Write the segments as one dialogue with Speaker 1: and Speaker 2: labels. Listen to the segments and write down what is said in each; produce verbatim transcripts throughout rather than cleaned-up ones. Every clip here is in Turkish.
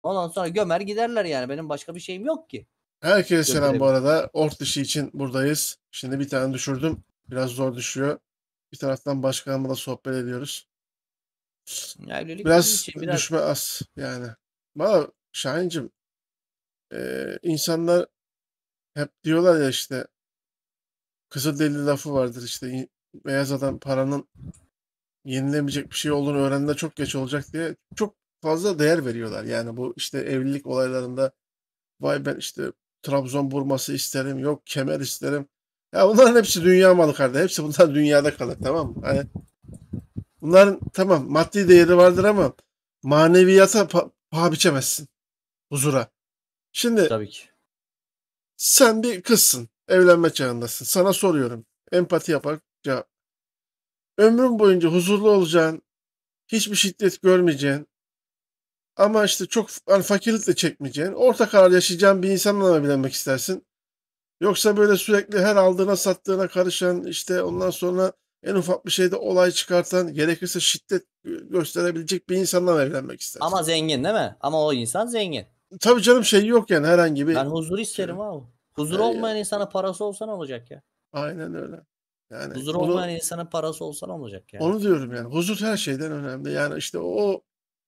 Speaker 1: Ondan sonra gömer giderler yani. Benim başka bir şeyim yok ki.
Speaker 2: Herkese selam bu arada. Ork dışı için buradayız. Şimdi bir tane düşürdüm. Biraz zor düşüyor. Bir taraftan başkanımla sohbet ediyoruz.
Speaker 1: Ya evlilik
Speaker 2: Biraz
Speaker 1: bizim için biraz
Speaker 2: düşme az yani. Valla Şahin'cim eee, insanlar hep diyorlar ya işte Kızılderili lafı vardır işte in- beyaz adam paranın yenilemeyecek bir şey olduğunu öğrendiğinde çok geç olacak diye çok fazla değer veriyorlar. Yani bu işte evlilik olaylarında vay ben işte Trabzon burması isterim, yok kemer isterim. Ya bunların hepsi dünya malı kardeşim. Hepsi bunlar dünyada kalır, tamam mı? Hani bunların tamam maddi değeri vardır ama maneviyata pa- paha biçemezsin. Huzura. Şimdi
Speaker 1: tabii ki.
Speaker 2: sen bir kızsın. Evlenme çağındasın. Sana soruyorum. Empati yaparak cevap. Ömrün boyunca huzurlu olacaksın. Hiçbir şiddet görmeyeceksin. Ama işte çok hani fakirlik de çekmeyeceksin. Orta karar yaşayacağın bir insanla mı evlenmek istersin? Yoksa böyle sürekli her aldığına sattığına karışan işte ondan sonra en ufak bir şeyde olay çıkartan gerekirse şiddet gösterebilecek bir insanla mı evlenmek istersin?
Speaker 1: Ama zengin değil mi? Ama o insan zengin.
Speaker 2: Tabii canım şey yok yani herhangi bir
Speaker 1: Ben huzur
Speaker 2: şey.
Speaker 1: isterim abi. Huzur
Speaker 2: Yani ya,
Speaker 1: olmayan insana parası olsa ne olacak ya?
Speaker 2: aynen öyle. Yani
Speaker 1: Huzur olmayan
Speaker 2: bunu
Speaker 1: insana parası olsa ne olacak yani?
Speaker 2: onu diyorum yani. Huzur her şeyden önemli. Yani işte o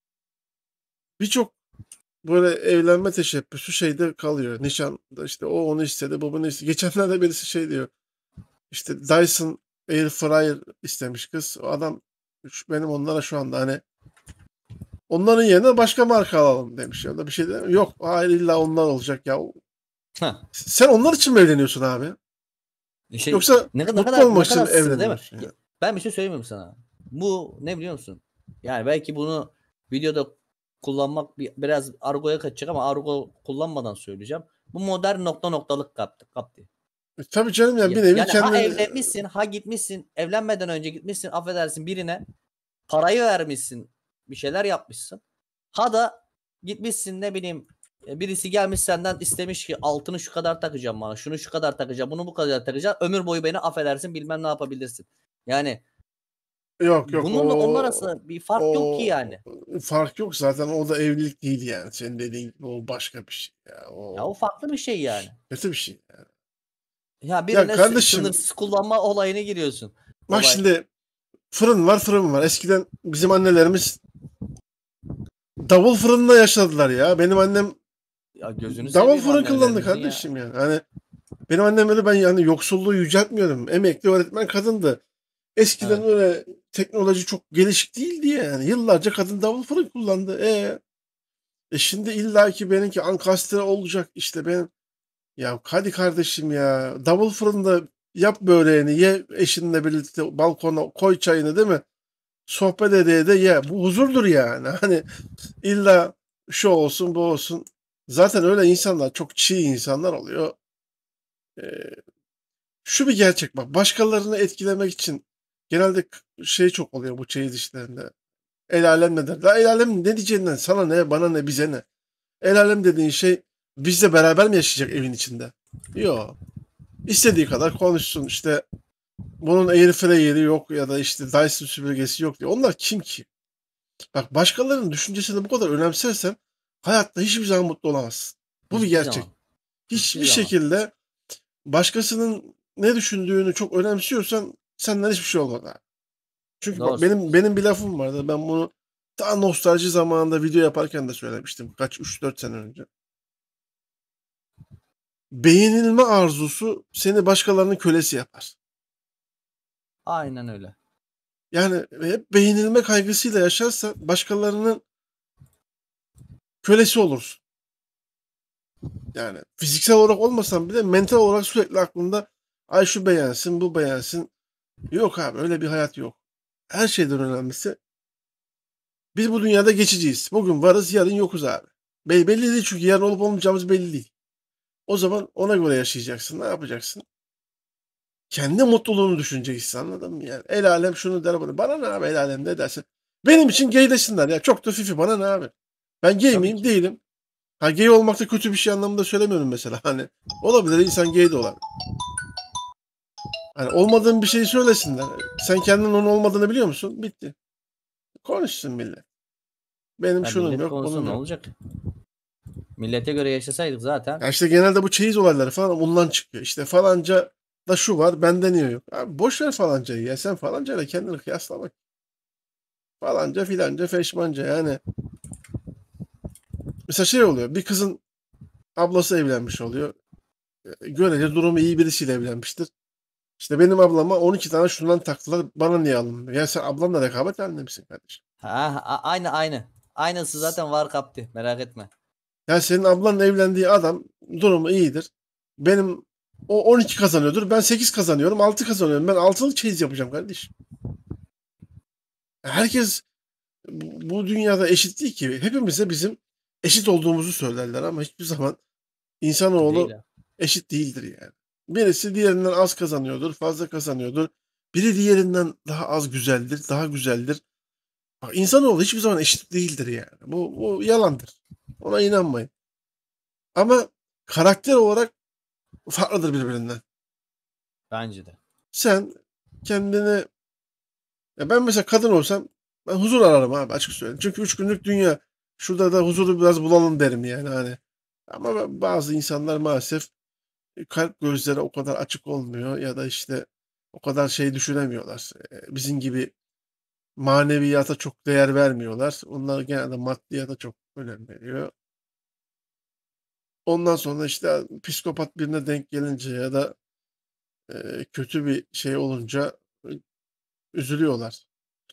Speaker 2: birçok böyle evlenme teşebbüsü şeyde kalıyor. Nişanda işte o onu istedi, bu bunu istedi. Geçenlerde birisi şey diyor. İşte Dyson Air Fryer istemiş kız. O adam şu- benim onlara şu anda hani onların yerine başka marka alalım demiş. Ya da bir şey de yok. Hayır illa onlar olacak ya.
Speaker 1: Heh.
Speaker 2: Sen onlar için mi evleniyorsun abi?
Speaker 1: Şey,
Speaker 2: Yoksa
Speaker 1: ne, ne
Speaker 2: mutlu
Speaker 1: kadar ne
Speaker 2: olmak için
Speaker 1: kadar sığ değil mi?
Speaker 2: evleniyorsun
Speaker 1: Ya,
Speaker 2: ya.
Speaker 1: ben bir şey söyleyeyim mi sana? Bu ne biliyor musun? Yani belki bunu videoda kullanmak bir, biraz argoya kaçacak ama argo kullanmadan söyleyeceğim. Bu modern nokta noktalık kaptı. kaptı.
Speaker 2: E, tabii canım yani
Speaker 1: Ya-
Speaker 2: bir nevi
Speaker 1: Yani ha
Speaker 2: kendini
Speaker 1: evlenmişsin, ha gitmişsin, evlenmeden önce gitmişsin, affedersin birine parayı vermişsin, bir şeyler yapmışsın. Ha da gitmişsin ne bileyim e, birisi gelmiş senden istemiş ki altını şu kadar takacağım bana, şunu şu kadar takacağım, bunu bu kadar takacağım. Ömür boyu beni affedersin bilmem ne yapabilirsin. Yani
Speaker 2: yok yok
Speaker 1: bununla onun
Speaker 2: o
Speaker 1: arasında bir fark yok ki
Speaker 2: o
Speaker 1: yani.
Speaker 2: fark yok zaten o da evlilik değil yani. Senin dediğin gibi o başka bir şey ya.
Speaker 1: Ya o
Speaker 2: O
Speaker 1: farklı bir şey yani.
Speaker 2: kötü bir şey yani.
Speaker 1: Ya
Speaker 2: Ya
Speaker 1: birine s-
Speaker 2: kardeşim
Speaker 1: sınırsız kullanma olayına giriyorsun.
Speaker 2: bak
Speaker 1: Olay.
Speaker 2: şimdi fırın var fırın var. Eskiden bizim annelerimiz davul fırında yaşadılar ya. Benim annem
Speaker 1: Ya gözünü
Speaker 2: davul
Speaker 1: seveyim
Speaker 2: fırın kullandı
Speaker 1: annelerimizin ya.
Speaker 2: kardeşim yani. Hani benim annem öyle ben yani yoksulluğu yüceltmiyorum. Emekli öğretmen kadındı. Eskiden
Speaker 1: Evet.
Speaker 2: öyle teknoloji çok gelişik değildi yani. Yıllarca kadın davul fırın kullandı. E, e şimdi illaki benimki ankastre olacak işte ben ya hadi kardeşim ya davul fırında yap böreğini ye eşinle birlikte balkona koy çayını değil mi? Sohbet ede de ye. Bu huzurdur yani. Hani illa şu olsun bu olsun. Zaten öyle insanlar çok çiğ insanlar oluyor. Ee, şu bir gerçek bak. Başkalarını etkilemek için genelde k- şey çok oluyor bu çeyiz işlerinde. El alem ne der? La el alem ne diyeceğinden sana ne bana ne bize ne? El alem dediğin şey bizle beraber mi yaşayacak evin içinde? Yok. İstediği kadar konuşsun işte bunun airfryer'i yok ya da işte Dyson süpürgesi yok diye. Onlar kim ki? Bak başkalarının düşüncesini bu kadar önemsersen hayatta hiçbir zaman mutlu olamazsın. Bu bir
Speaker 1: Hiçbir
Speaker 2: gerçek.
Speaker 1: zaman. Hiçbir
Speaker 2: Hiçbir
Speaker 1: zaman.
Speaker 2: şekilde başkasının ne düşündüğünü çok önemsiyorsan senden hiçbir şey olmaz abi. Çünkü
Speaker 1: Doğru
Speaker 2: bak benim
Speaker 1: söylüyorsun.
Speaker 2: benim bir lafım vardı. Ben bunu daha nostalji zamanında video yaparken de söylemiştim. Kaç üç dört sene önce. Beğenilme arzusu seni başkalarının kölesi yapar.
Speaker 1: Aynen öyle.
Speaker 2: Yani hep beğenilme kaygısıyla yaşarsan başkalarının kölesi olursun. Yani fiziksel olarak olmasan bile mental olarak sürekli aklında ay şu beğensin, bu beğensin. Yok abi öyle bir hayat yok. Her şeyden önemlisi biz bu dünyada geçiciyiz. Bugün varız, yarın yokuz abi. Be- belli değil çünkü yarın olup olmayacağımız belli değil. O zaman ona göre yaşayacaksın. Ne yapacaksın? Kendi mutluluğunu düşüneceksin anladın mı? Yani el alem şunu der bunu. Bana ne abi el alem ne dersin? Benim için gay desinler ya. Çok da fifi bana ne abi? Ben gay
Speaker 1: Tabii
Speaker 2: miyim?
Speaker 1: ki.
Speaker 2: Değilim. Ha gay olmak da kötü bir şey anlamında söylemiyorum mesela. Hani olabilir insan gay de olabilir. Hani olmadığın bir şeyi söylesinler. Sen kendinin onun olmadığını biliyor musun? Bitti. Konuşsun millet. Benim
Speaker 1: Ya
Speaker 2: şunum
Speaker 1: millet
Speaker 2: yok,
Speaker 1: konusunda
Speaker 2: bunun
Speaker 1: ne
Speaker 2: yok.
Speaker 1: olacak? Millete göre yaşasaydık zaten.
Speaker 2: Ya işte genelde bu çeyiz olayları falan bundan çıkıyor. İşte falanca da şu var, bende niye yok? Abi boş ver falancayı ya. Sen falancayla kendini kıyaslamak. Falanca filanca feşmanca yani. Mesela şey oluyor. Bir kızın ablası evlenmiş oluyor. E, Görece durumu iyi birisiyle evlenmiştir. İşte benim ablama on iki tane şundan taktılar. Bana niye alınmıyor? Ya sen ablanla rekabet halinde misin kardeşim?
Speaker 1: Ha, a- aynı aynı. Aynısı zaten var kaptı. Merak etme.
Speaker 2: Ya senin ablanla evlendiği adam durumu iyidir. Benim o on iki kazanıyordur. Ben sekiz kazanıyorum. altı kazanıyorum. Ben altılık çeyiz yapacağım kardeşim. Herkes bu bu dünyada eşit değil ki. Hepimize bizim eşit olduğumuzu söylerler ama hiçbir zaman
Speaker 1: Değil
Speaker 2: insanoğlu
Speaker 1: ha.
Speaker 2: eşit değildir yani. Birisi diğerinden az kazanıyordur, fazla kazanıyordur. Biri diğerinden daha az güzeldir, daha güzeldir. Bak insanoğlu hiçbir zaman eşit değildir yani. Bu, bu yalandır. Ona inanmayın. Ama karakter olarak farklıdır birbirinden.
Speaker 1: Bence de.
Speaker 2: Sen kendini ya ben mesela kadın olsam ben huzur ararım abi açık söyleyeyim. Çünkü üç günlük dünya. Şurada da huzuru biraz bulalım derim yani hani. Ama ben- bazı insanlar maalesef e, kalp gözleri o kadar açık olmuyor ya da işte o kadar şey düşünemiyorlar. E, Bizim gibi maneviyata çok değer vermiyorlar. Onlar genelde maddiyata çok önem veriyor. Ondan sonra işte psikopat birine denk gelince ya da e, kötü bir şey olunca e, üzülüyorlar.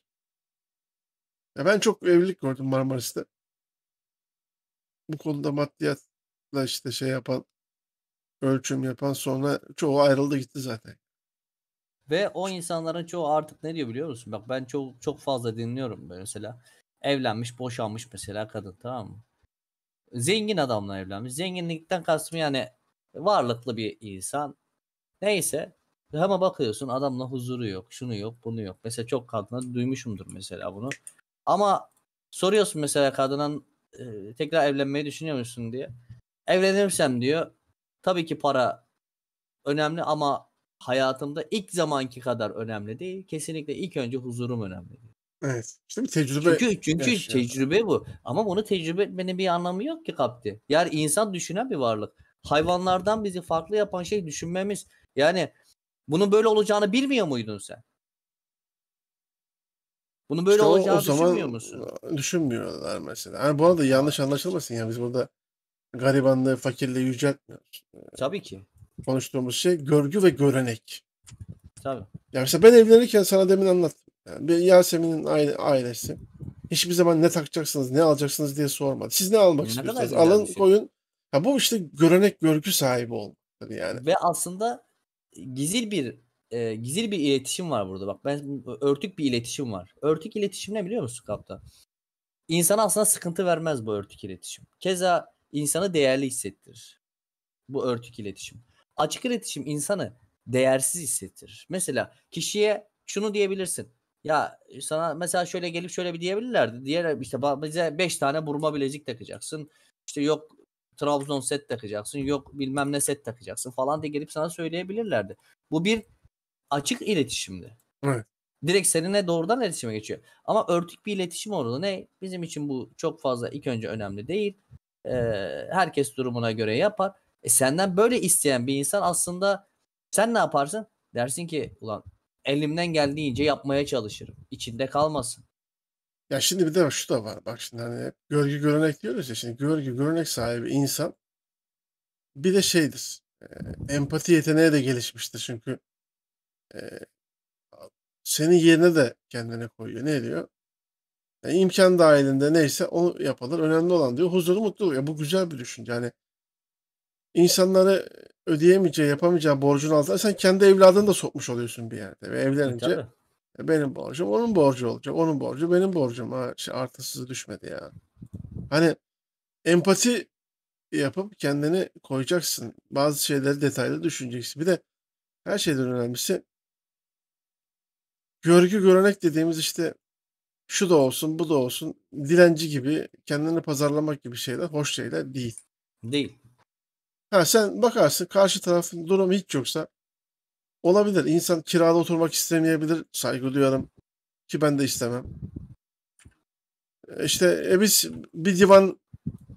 Speaker 2: Ya ben çok evlilik gördüm Marmaris'te. Bu konuda maddiyatla işte şey yapan, ölçüm yapan sonra çoğu ayrıldı gitti zaten.
Speaker 1: Ve o insanların çoğu artık ne diyor biliyor musun? Bak ben çok çok fazla dinliyorum böyle mesela. Evlenmiş, boşanmış mesela kadın, tamam mı? Zengin adamla evlenmiş. Zenginlikten kastım yani varlıklı bir insan. Neyse. Ama bakıyorsun adamla huzuru yok. Şunu yok, bunu yok. Mesela çok kadına duymuşumdur mesela bunu. Ama soruyorsun mesela kadının e, tekrar evlenmeyi düşünüyor musun diye. Evlenirsem diyor. Tabii ki para önemli ama hayatımda ilk zamanki kadar önemli değil. Kesinlikle ilk önce huzurum önemli diyor.
Speaker 2: Evet. İşte bir tecrübe
Speaker 1: Çünkü çünkü
Speaker 2: yaşıyor.
Speaker 1: tecrübe bu. Ama bunu tecrübe etmenin bir anlamı yok ki Kapti. Yani insan düşünen bir varlık. Hayvanlardan bizi farklı yapan şey düşünmemiz. Yani bunun böyle olacağını bilmiyor muydun sen? Bunun böyle
Speaker 2: İşte o o
Speaker 1: olacağını düşünmüyor
Speaker 2: zaman
Speaker 1: musun?
Speaker 2: e, düşünmüyorlar mesela. Yani bu arada
Speaker 1: Ama
Speaker 2: yanlış anlaşılmasın ya biz burada garibanlığı, fakirliği yüceltmiyoruz.
Speaker 1: tabii ki.
Speaker 2: Konuştuğumuz şey görgü ve görenek.
Speaker 1: Tabii.
Speaker 2: Ya mesela ben evlenirken sana demin anlattım. Yani bir Yasemin'in aile, ailesi hiçbir zaman ne takacaksınız, ne alacaksınız diye sormadı. Siz ne almak
Speaker 1: Ne kadar
Speaker 2: istiyorsanız
Speaker 1: güzel bir
Speaker 2: alın,
Speaker 1: şey.
Speaker 2: koyun. Ya bu işte görenek, görgü sahibi olmaktır yani.
Speaker 1: Ve aslında gizil bir e, gizil bir iletişim var burada. Bak ben örtük bir iletişim var. Örtük iletişim ne biliyor musun Kaptan? İnsana aslında sıkıntı vermez bu örtük iletişim. Keza insanı değerli hissettirir bu örtük iletişim. Açık iletişim insanı değersiz hissettirir. Mesela kişiye şunu diyebilirsin. Ya sana mesela şöyle gelip şöyle bir diyebilirlerdi. Diğer işte ba- bize beş tane burma bilezik takacaksın. İşte yok Trabzon set takacaksın. Yok bilmem ne set takacaksın falan diye gelip sana söyleyebilirlerdi. Bu bir açık iletişimdi.
Speaker 2: Evet.
Speaker 1: Direkt seninle doğrudan iletişime geçiyor. Ama örtük bir iletişim orada ne? Bizim için bu çok fazla ilk önce önemli değil. Eee, herkes durumuna göre yapar. E senden böyle isteyen bir insan aslında sen ne yaparsın? Dersin ki ulan elimden geldiğince yapmaya çalışırım. İçinde kalmasın.
Speaker 2: Ya şimdi bir de bak şu da var. Bak şimdi hani hep görgü görenek diyoruz ya. Şimdi görgü görenek sahibi insan bir de şeydir. e, empati yeteneği de gelişmiştir. Çünkü e, senin yerine de kendine koyuyor. Ne diyor? Yani imkan dahilinde neyse onu yapılır. Önemli olan diyor huzuru, mutluluğu. Ya bu güzel bir düşünce. Yani insanları ödeyemeyeceği, yapamayacağı borcun altına sen kendi evladını da sokmuş oluyorsun bir yerde. Ve
Speaker 1: E
Speaker 2: evlenince
Speaker 1: tabii.
Speaker 2: e, benim borcum onun borcu olacak. Onun borcu benim borcum. Ha, şey, artısız düşmedi ya. Hani empati yapıp kendini koyacaksın. Bazı şeyleri detaylı düşüneceksin. Bir de her şeyden önemlisi görgü görenek dediğimiz işte şu da olsun, bu da olsun, dilenci gibi, kendini pazarlamak gibi şeyler hoş şeyler değil.
Speaker 1: Değil.
Speaker 2: Ha sen bakarsın karşı tarafın durumu hiç yoksa olabilir. İnsan kirada oturmak istemeyebilir. Saygı duyarım ki ben de istemem. E İşte e biz bir divan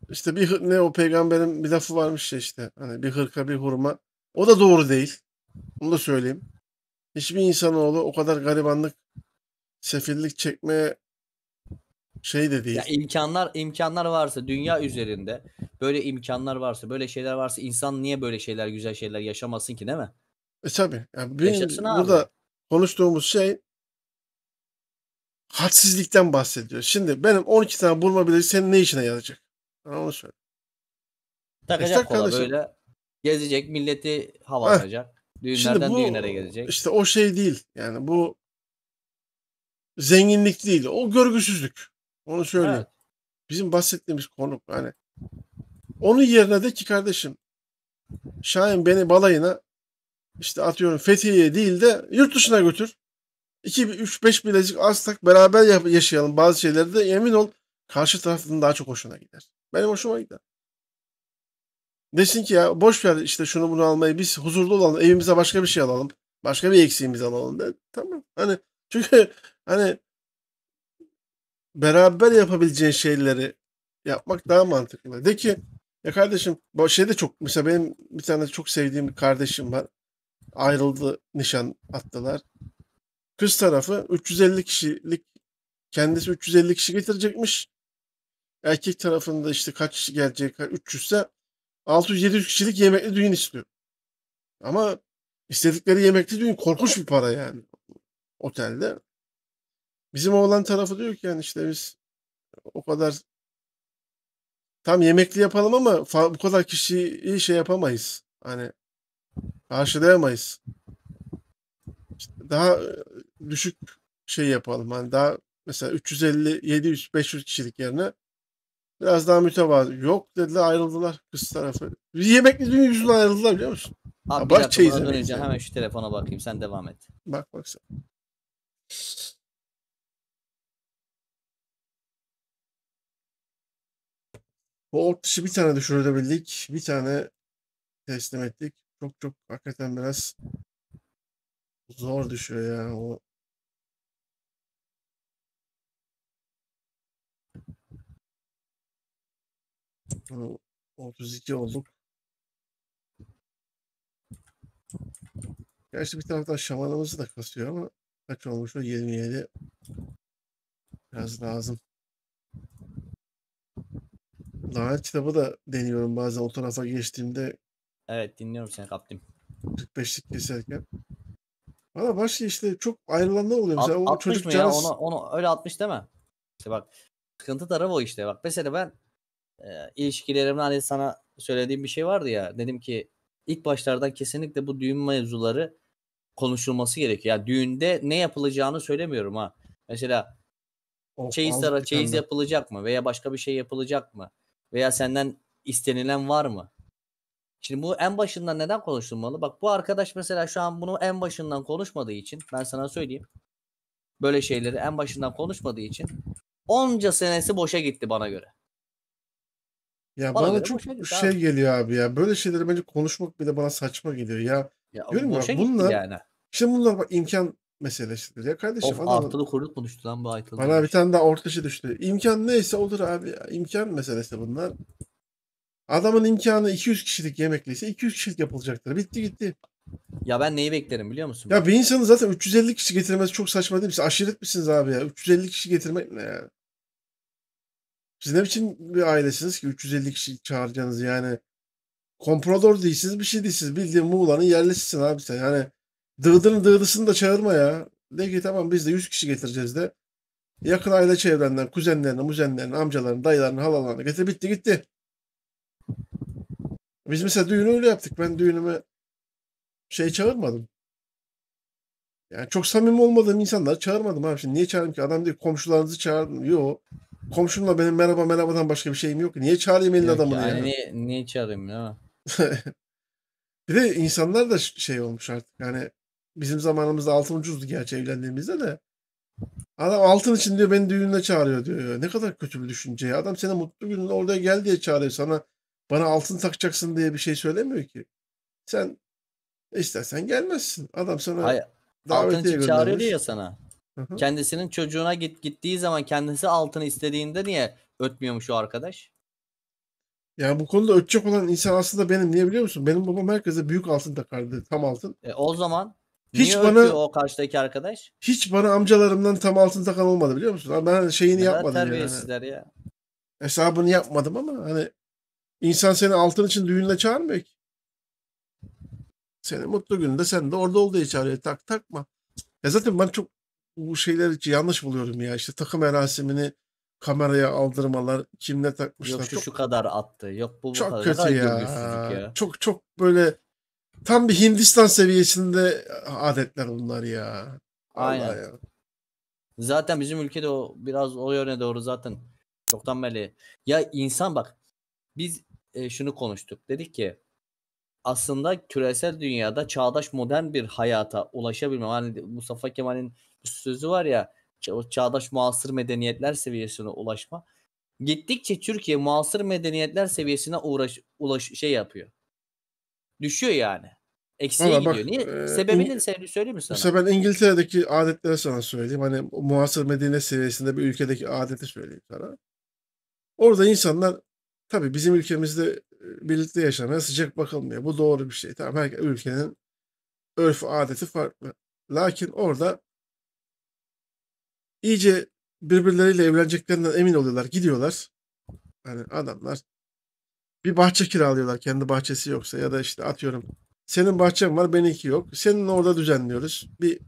Speaker 2: işte bir hı- ne o peygamberin bir lafı varmış ya işte hani bir hırka bir hurma. O da doğru değil. Onu da söyleyeyim. Hiçbir insanoğlu o kadar garibanlık, sefillik çekmeye şey de
Speaker 1: Ya
Speaker 2: değil.
Speaker 1: imkanlar imkanlar varsa dünya üzerinde böyle imkanlar varsa böyle şeyler varsa insan niye böyle şeyler güzel şeyler yaşamasın ki değil mi?
Speaker 2: E tabii. Yani
Speaker 1: Yaşasın
Speaker 2: benim
Speaker 1: abi.
Speaker 2: burada konuştuğumuz şey hadsizlikten bahsediyor. Şimdi benim on iki tane burma bilezik senin ne işine yarayacak? Bana onu söyle.
Speaker 1: Takacak
Speaker 2: Estek
Speaker 1: kola
Speaker 2: kardeşim.
Speaker 1: böyle gezecek milleti hava
Speaker 2: Heh,
Speaker 1: atacak.
Speaker 2: şimdi
Speaker 1: Düğünlerden düğünlere
Speaker 2: bu
Speaker 1: gezecek.
Speaker 2: işte o şey değil. Yani bu zenginlik değil. O görgüsüzlük. Onu söyleyeyim.
Speaker 1: Evet.
Speaker 2: Bizim bahsettiğimiz konu hani onun yerine de ki kardeşim Şahin beni balayına işte atıyorum Fethiye'ye değil de yurt dışına götür. iki, üç, beş bilezik az tak beraber yap- yaşayalım bazı şeyleri de emin ol karşı tarafın daha çok hoşuna gider. Benim hoşuma gider. Desin ki ya boş ver işte şunu bunu almayı biz huzurlu olalım evimize başka bir şey alalım. Başka bir eksiğimizi alalım de. Tamam. Hani çünkü hani beraber yapabileceğin şeyleri yapmak daha mantıklı. De ki ya kardeşim bu şey de çok mesela benim bir tane çok sevdiğim bir kardeşim var. Ayrıldı nişan attılar. Kız tarafı üç yüz elli kişilik kendisi üç yüz elli kişi getirecekmiş. Erkek tarafında işte kaç kişi gelecek üç yüz ise altı yüz yedi yüz kişilik yemekli düğün istiyor. Ama istedikleri yemekli düğün korkunç bir para yani otelde. Bizim oğlan tarafı diyor ki yani işte biz o kadar tam yemekli yapalım ama fa- bu kadar kişiyi şey yapamayız. Hani karşılayamayız. Daha e, düşük şey yapalım. Hani daha mesela üç yüz elli, yedi yüz, beş yüz kişilik yerine biraz daha mütevazı. Yok dediler ayrıldılar kız tarafı. Bir yemekli düğün yüzünden ayrıldılar biliyor musun?
Speaker 1: Abi
Speaker 2: Ya
Speaker 1: bir
Speaker 2: bırak
Speaker 1: dakika buna
Speaker 2: çeyizlemeyiz
Speaker 1: döneceğim.
Speaker 2: yani.
Speaker 1: Hemen şu telefona bakayım. Sen devam et.
Speaker 2: Bak bak sen. Bu ort dışı bir tane düşürebildik. Bir tane teslim ettik. Çok çok hakikaten biraz zor düşüyor ya. O, o otuz iki olduk. Gerçi bir taraftan şamanımızı da kasıyor ama kaç olmuş o? yirmi yedi. Biraz lazım. Lanet kitabı da deniyorum bazen o tarafa geçtiğimde
Speaker 1: Evet dinliyorum seni kaptım.
Speaker 2: kırk beşlik keserken. Valla başka işte çok ayrılanlar oluyor. Mesela
Speaker 1: Alt,
Speaker 2: o
Speaker 1: altmış
Speaker 2: çocuk
Speaker 1: mı ya?
Speaker 2: Canas
Speaker 1: Onu onu öyle altmış değil mi? İşte bak sıkıntı tarafı o işte. Bak mesela ben e, ilişkilerimde hani sana söylediğim bir şey vardı ya. Dedim ki ilk başlardan kesinlikle bu düğün mevzuları konuşulması gerekiyor. Ya düğünde ne yapılacağını söylemiyorum ha. Mesela
Speaker 2: of
Speaker 1: çeyiz
Speaker 2: aldık
Speaker 1: tara
Speaker 2: bir tane
Speaker 1: çeyiz
Speaker 2: daha.
Speaker 1: yapılacak mı veya başka bir şey yapılacak mı? Veya senden istenilen var mı? Şimdi bu en başından neden konuşulmalı? Bak bu arkadaş mesela şu an bunu en başından konuşmadığı için ben sana söyleyeyim. Böyle şeyleri en başından konuşmadığı için onca senesi boşa gitti bana göre.
Speaker 2: Ya
Speaker 1: Bana
Speaker 2: bana
Speaker 1: göre
Speaker 2: çok
Speaker 1: boşa gitti
Speaker 2: şey
Speaker 1: abi.
Speaker 2: geliyor abi ya. Böyle şeyleri bence konuşmak bile bana saçma geliyor. Ya
Speaker 1: Ya
Speaker 2: diyorum ya
Speaker 1: boşa
Speaker 2: bak
Speaker 1: gitti
Speaker 2: bunlar
Speaker 1: yani.
Speaker 2: şimdi bunlar bak imkan meselesidir. Ya kardeşim
Speaker 1: Of
Speaker 2: adamın
Speaker 1: artılı kuruluk mu düştü lan bu
Speaker 2: bana bir
Speaker 1: Aytıl'daymış.
Speaker 2: tane daha ortaşı düştü. İmkan neyse olur abi ya. İmkan meselesi bunlar. Adamın imkanı iki yüz kişilik yemekliyse iki yüz kişilik yapılacaktır. Bitti gitti.
Speaker 1: Ya ben neyi beklerim biliyor musun
Speaker 2: Ya
Speaker 1: bak.
Speaker 2: bir insanın zaten üç yüz elli kişi getirmesi çok saçma değil mi? Siz aşiret misiniz abi ya? üç yüz elli kişi getirmek ne ya? Siz ne biçim bir ailesiniz ki üç yüz elli kişi çağıracaksınız yani? Komprador değilsiniz, bir şey değilsiniz. Bildiğin Muğla'nın yerlisisin abi sen. Yani dığdının dığdısını da çağırma ya. De ki tamam biz de yüz kişi getireceğiz de. Yakın aile çevrenden, kuzenlerini, muzenlerini, amcalarını, dayılarını, halalarını getir bitti gitti. Biz mesela düğünü öyle yaptık. Ben düğünüme şey çağırmadım. Yani çok samimi olmadığım insanları çağırmadım abi. Şimdi niye çağırayım ki? Adam diyor komşularınızı çağırın. Yok. Komşumla benim merhaba merhabadan başka bir şeyim yok. Niye çağırayım elin
Speaker 1: Yok ki
Speaker 2: adamını
Speaker 1: hani
Speaker 2: ya?
Speaker 1: niye, niye çağırayım ya?
Speaker 2: Bir de insanlar da ş- şey olmuş artık. Yani bizim zamanımızda altın ucuzdu gerçi evlendiğimizde de. Adam altın için diyor beni düğününe çağırıyor diyor. Ne kadar kötü bir düşünce ya. Adam seni mutlu gününde oraya gel diye çağırıyor. Sana bana altın takacaksın diye bir şey söylemiyor ki. Sen istersen gelmezsin. Adam sana
Speaker 1: Hayır. Altın
Speaker 2: davetiye
Speaker 1: için çağırıyor
Speaker 2: göndermiş.
Speaker 1: ya sana.
Speaker 2: Hı hı.
Speaker 1: Kendisinin çocuğuna git gittiği zaman kendisi altını istediğinde niye ötmüyormuş o arkadaş?
Speaker 2: Yani bu konuda ötecek olan insan aslında benim. Niye biliyor musun? Benim babam herkese büyük altın takardı. Tam altın.
Speaker 1: E, o zaman niye
Speaker 2: Hiç
Speaker 1: ötüyor
Speaker 2: bana
Speaker 1: o karşıdaki arkadaş?
Speaker 2: hiç bana amcalarımdan tam altın takan olmadı biliyor musun? Ama ben şeyini
Speaker 1: Ne kadar
Speaker 2: yapmadım yani.
Speaker 1: terbiyesizler ya.
Speaker 2: Hesabını yapmadım ama hani insan seni altın için düğününe çağırmıyor ki. Seni mutlu gününde sen de orada ol diye çağırıyor. Tak takma. Ya zaten ben çok bu şeyleri yanlış buluyorum ya. İşte takım merasimini kameraya aldırmalar, kim ne
Speaker 1: Yok
Speaker 2: takmışlar.
Speaker 1: şu şu
Speaker 2: Çok
Speaker 1: kadar attı. Yok bu bu
Speaker 2: çok
Speaker 1: kadar. Ne
Speaker 2: kötü
Speaker 1: kadar görgüsüzlük
Speaker 2: ya.
Speaker 1: ya.
Speaker 2: Çok çok böyle tam bir Hindistan seviyesinde adetler bunlar ya. Vallahi
Speaker 1: Aynen.
Speaker 2: ya.
Speaker 1: Zaten bizim ülkede o biraz o yöne doğru zaten çoktan belli. Ya insan bak biz e, şunu konuştuk. Dedik ki aslında küresel dünyada çağdaş modern bir hayata ulaşabilme. Hani Mustafa Kemal'in bir sözü var ya ça- çağdaş muasır medeniyetler seviyesine ulaşma. Gittikçe Türkiye muasır medeniyetler seviyesine uğraş ulaş şey yapıyor. Düşüyor yani. Eksiğe
Speaker 2: Valla
Speaker 1: gidiyor.
Speaker 2: bak
Speaker 1: Niye?
Speaker 2: e,
Speaker 1: Sebebini
Speaker 2: İng-
Speaker 1: se- söyleyeyim mi sana?
Speaker 2: mesela ben İngiltere'deki adetleri sana söyleyeyim. Hani muhasır medeniyet seviyesinde bir ülkedeki adeti söyleyeyim sana. Orada insanlar tabii bizim ülkemizde e, birlikte yaşamaya sıcak bakılmıyor. Bu doğru bir şey. Tamam her ülkenin örf adeti farklı. Lakin orada iyice birbirleriyle evleneceklerinden emin oluyorlar. Gidiyorlar. Hani adamlar bir bahçe kiralıyorlar kendi bahçesi yoksa ya da işte atıyorum senin bahçen var benimki yok. Senin orada düzenliyoruz. Bir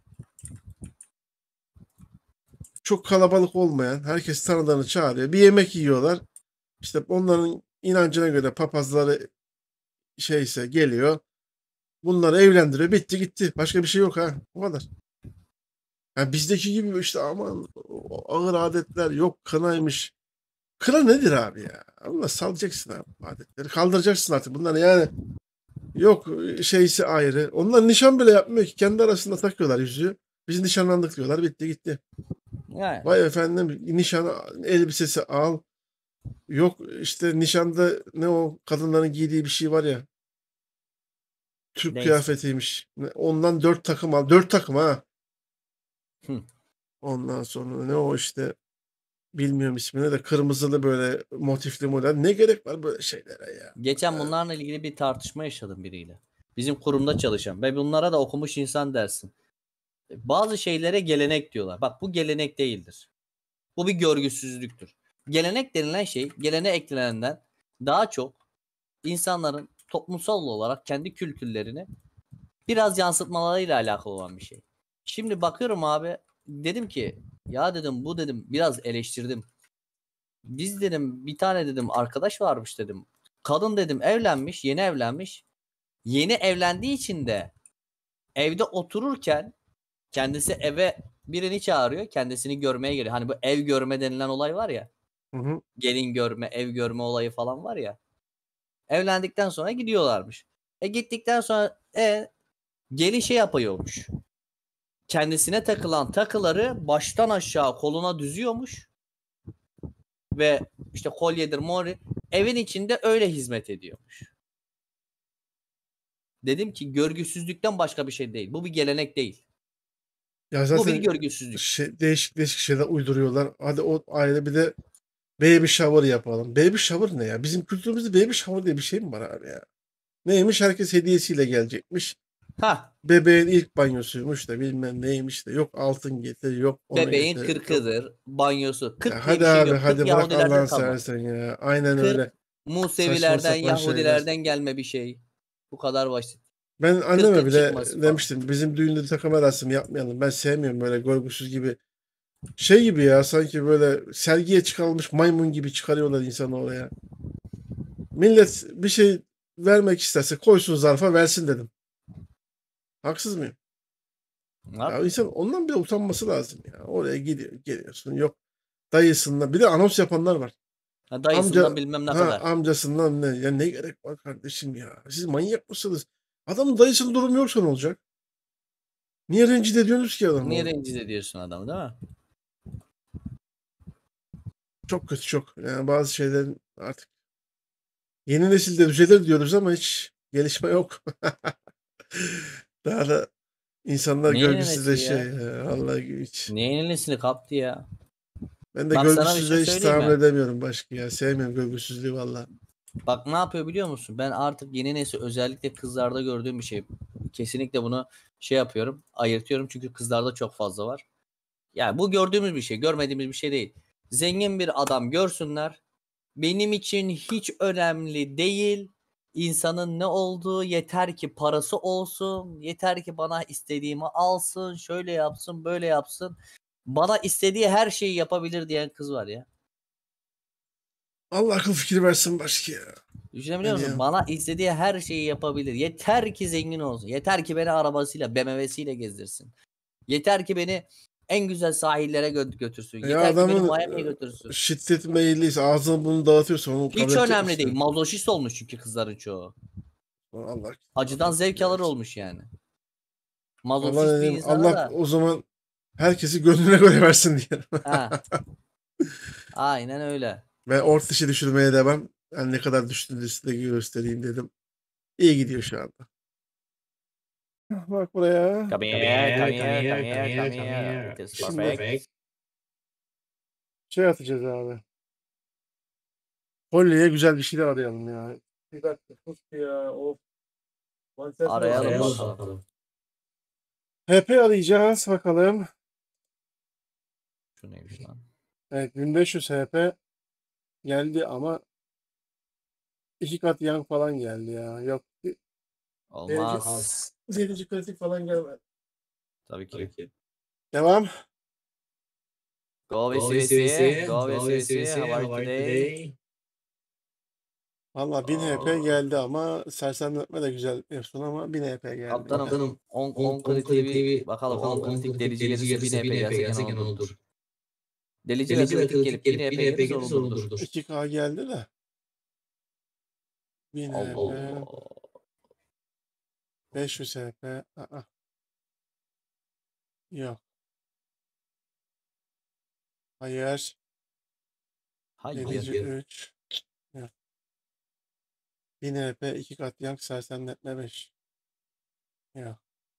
Speaker 2: çok kalabalık olmayan herkes tanıdığını çağırıyor. Bir yemek yiyorlar. İşte onların inancına göre papazları şeyse geliyor. Bunları evlendiriyor. Bitti gitti. Başka bir şey yok ha. O kadar. Yani bizdeki gibi işte aman o ağır adetler yok kınaymış. Kına nedir abi ya? Allah salacaksın abi adetleri. Kaldıracaksın artık bunları yani. Yok şeysi ayrı. Onlar nişan bile yapmıyor ki. Kendi arasında takıyorlar yüzüğü. Biz nişanlandık diyorlar. Bitti gitti.
Speaker 1: Yani
Speaker 2: Vay efendim nişan elbisesi al. Yok işte nişanda ne o kadınların giydiği bir şey var ya. Türk
Speaker 1: neyse.
Speaker 2: kıyafetiymiş. Ondan dört takım al. Dört takım ha.
Speaker 1: Hı.
Speaker 2: Ondan sonra ne o işte bilmiyorum ismini de kırmızılı böyle motifli model. Ne gerek var böyle şeylere ya?
Speaker 1: Geçen
Speaker 2: Ha,
Speaker 1: bunlarla ilgili bir tartışma yaşadım biriyle. Bizim kurumda çalışan ve bunlara da okumuş insan dersin. Bazı şeylere gelenek diyorlar. Bak bu gelenek değildir. Bu bir görgüsüzlüktür. Gelenek denilen şey gelene eklenenden daha çok insanların toplumsal olarak kendi kültürlerini biraz yansıtmalarıyla alakalı olan bir şey. Şimdi bakıyorum abi dedim ki ya dedim bu dedim biraz eleştirdim. Biz dedim bir tane dedim arkadaş varmış dedim. Kadın dedim evlenmiş, yeni evlenmiş. Yeni evlendiği için de evde otururken kendisi eve birini çağırıyor. Kendisini görmeye geliyor. Hani bu ev görme denilen olay var ya.
Speaker 2: Hı hı.
Speaker 1: Gelin görme, ev görme olayı falan var ya. Evlendikten sonra gidiyorlarmış. E gittikten sonra e gelin şey yapıyormuş. Kendisine takılan takıları baştan aşağı koluna düzüyormuş ve işte kolyedir, mori evin içinde öyle hizmet ediyormuş. Dedim ki görgüsüzlükten başka bir şey değil. Bu bir gelenek değil.
Speaker 2: Ya
Speaker 1: Bu bir
Speaker 2: zaten
Speaker 1: görgüsüzlük.
Speaker 2: şey, değişik değişik şeyler uyduruyorlar. Hadi o aile bir de baby shower yapalım. Baby shower ne ya? Bizim kültürümüzde baby shower diye bir şey mi var abi ya? Neymiş? Herkes hediyesiyle gelecekmiş.
Speaker 1: Ha,
Speaker 2: Bebeğin ilk banyosuymuş da bilmem neymiş de. Yok altın getir, yok onu
Speaker 1: bebeğin
Speaker 2: getir, yok.
Speaker 1: kırkıdır, banyosu.
Speaker 2: Ya
Speaker 1: Kırk diye
Speaker 2: hadi
Speaker 1: bir şey
Speaker 2: abi
Speaker 1: yok. Kırk
Speaker 2: hadi bırak
Speaker 1: Yahudilerden
Speaker 2: Allah'ını
Speaker 1: kalma.
Speaker 2: seversen ya. Aynen öyle.
Speaker 1: Kırk
Speaker 2: Saçma
Speaker 1: Musevilerden,
Speaker 2: sapan şeyler.
Speaker 1: Yahudilerden gelme bir şey. Bu kadar basit.
Speaker 2: Ben anneme
Speaker 1: Kırkın
Speaker 2: bile
Speaker 1: çıkması falan.
Speaker 2: demiştim bizim düğünde takım merasimi yapmayalım. Ben sevmiyorum böyle görgüsüz gibi. Şey gibi ya sanki böyle sergiye çıkarılmış maymun gibi çıkarıyorlar insanı oraya. Millet bir şey vermek isterse koysun zarfa versin dedim. Haksız mıyım?
Speaker 1: Ne
Speaker 2: Ya
Speaker 1: yapayım?
Speaker 2: insan ondan bile utanması lazım ya. Oraya gidiyor, geliyorsun. Yok dayısından bir de anons yapanlar var.
Speaker 1: Ha,
Speaker 2: Amca
Speaker 1: dayısından bilmem ne
Speaker 2: ha
Speaker 1: kadar.
Speaker 2: amcasından ne? Ya ne gerek var kardeşim ya? Siz manyak mısınız? Adamın dayısının durumu yoksa ne olacak? Niye rencide ediyorsunuz ki adamı
Speaker 1: Niye
Speaker 2: orada?
Speaker 1: rencide ediyorsun adamı değil mi?
Speaker 2: Çok kötü çok. Yani bazı şeylerin artık yeni nesilde düzelir diyoruz ama hiç gelişme yok. Daha da insanlar
Speaker 1: Neyin nenesi
Speaker 2: görgüsüzleşiyor
Speaker 1: ya?
Speaker 2: ya. Vallahi hiç.
Speaker 1: Neyin nesini kaptı ya?
Speaker 2: Ben de
Speaker 1: Bak sana bir şey
Speaker 2: görgüsüzlüğe hiç
Speaker 1: söyleyeyim
Speaker 2: tahammül
Speaker 1: mi?
Speaker 2: edemiyorum başka ya. Sevmiyorum görgüsüzlüğü valla.
Speaker 1: Bak ne yapıyor biliyor musun? Ben artık yeni nesil özellikle kızlarda gördüğüm bir şey. Kesinlikle bunu şey yapıyorum, ayırtıyorum çünkü kızlarda çok fazla var. Yani bu gördüğümüz bir şey, görmediğimiz bir şey değil. Zengin bir adam görsünler. Benim için hiç önemli değil. İnsanın ne olduğu, yeter ki parası olsun. Yeter ki bana istediğimi alsın. Şöyle yapsın, böyle yapsın. Bana istediği her şeyi yapabilir diyen kız var ya.
Speaker 2: Allah akıl fikir versin başka ya.
Speaker 1: Düşünebiliyor
Speaker 2: Ne
Speaker 1: musun?
Speaker 2: diyeyim?
Speaker 1: Bana istediği her şeyi yapabilir. Yeter ki zengin olsun. Yeter ki beni arabasıyla, B M W'siyle gezdirsin. Yeter ki beni en güzel sahillere gö- götürsün.
Speaker 2: Ya
Speaker 1: Yeter ki beni
Speaker 2: adamın
Speaker 1: Miami'ye
Speaker 2: e,
Speaker 1: götürsün.
Speaker 2: şiddet meyilliyse ağzını bunu dağıtıyorsa onu kabul
Speaker 1: Hiç
Speaker 2: edecek
Speaker 1: önemli değil.
Speaker 2: misin?
Speaker 1: Mazoşist olmuş çünkü kızların çoğu.
Speaker 2: Allah
Speaker 1: Acıdan
Speaker 2: akıl
Speaker 1: zevk
Speaker 2: fikir
Speaker 1: alır
Speaker 2: versin.
Speaker 1: olmuş yani.
Speaker 2: Allah
Speaker 1: Mazoşist bir
Speaker 2: dedim
Speaker 1: insana
Speaker 2: Allah
Speaker 1: da
Speaker 2: o zaman herkesi gönlüne göre versin diye.
Speaker 1: ha, aynen öyle.
Speaker 2: Ben orta dışı düşürmeye devam. Ben ne kadar düştüğünü size göstereyim dedim. İyi gidiyor şu anda. Bak buraya.
Speaker 1: Come
Speaker 3: Come
Speaker 1: here, come
Speaker 3: here, come
Speaker 1: here, come
Speaker 3: here, come
Speaker 1: here,
Speaker 3: here,
Speaker 1: come
Speaker 3: come
Speaker 1: here.
Speaker 3: here.
Speaker 1: It is
Speaker 3: It's
Speaker 2: Şimdi-
Speaker 1: perfect.
Speaker 2: Şey atacağız abi. Holly'ye güzel bir şeyler arayalım ya. Bir dakika sus ya. Of.
Speaker 1: Arayalım
Speaker 3: Arayalım
Speaker 1: bakalım.
Speaker 3: bakalım.
Speaker 2: H P arayacağız bakalım.
Speaker 1: Şu neymiş lan?
Speaker 2: Evet bin beş yüz H P geldi ama iki kat yan falan geldi ya. Yok.
Speaker 1: Olmaz.
Speaker 2: Zeytinci kritik falan gelmedi.
Speaker 1: Tabii ki.
Speaker 3: Tabii ki.
Speaker 2: Devam.
Speaker 1: Go
Speaker 3: Go
Speaker 1: V C V C. Go
Speaker 3: Go
Speaker 1: V C V C. How are you today?
Speaker 2: Valla bin H P
Speaker 1: Aa.
Speaker 2: geldi ama sersemletme de güzel yapıyorsun ama bin H P geldi.
Speaker 1: Kaptanım
Speaker 3: Kaptanım
Speaker 1: on
Speaker 3: on
Speaker 1: kritiği bir
Speaker 3: kritiği
Speaker 1: bakalım on kritik delici
Speaker 3: delici
Speaker 1: gelirse bin H P gelse gene
Speaker 3: gene
Speaker 1: onu
Speaker 3: onu
Speaker 1: durdur.
Speaker 3: dur.
Speaker 1: Delici ve
Speaker 3: Delici ve
Speaker 1: kritik
Speaker 3: kritik
Speaker 1: gelip bin
Speaker 3: gelip
Speaker 1: H P
Speaker 3: bin H P
Speaker 1: gelirse
Speaker 3: gelirse
Speaker 1: onu
Speaker 3: onu
Speaker 1: durdur.
Speaker 3: durdur.
Speaker 2: iki K geldi de. bin H
Speaker 1: Allah
Speaker 2: P,
Speaker 1: Allah.
Speaker 2: beş yüz H P. Aa. Yok. Hayır. Delici
Speaker 1: Hayır.
Speaker 2: üç. Yok. bin H P iki kat yank sersemletme beş. Yok.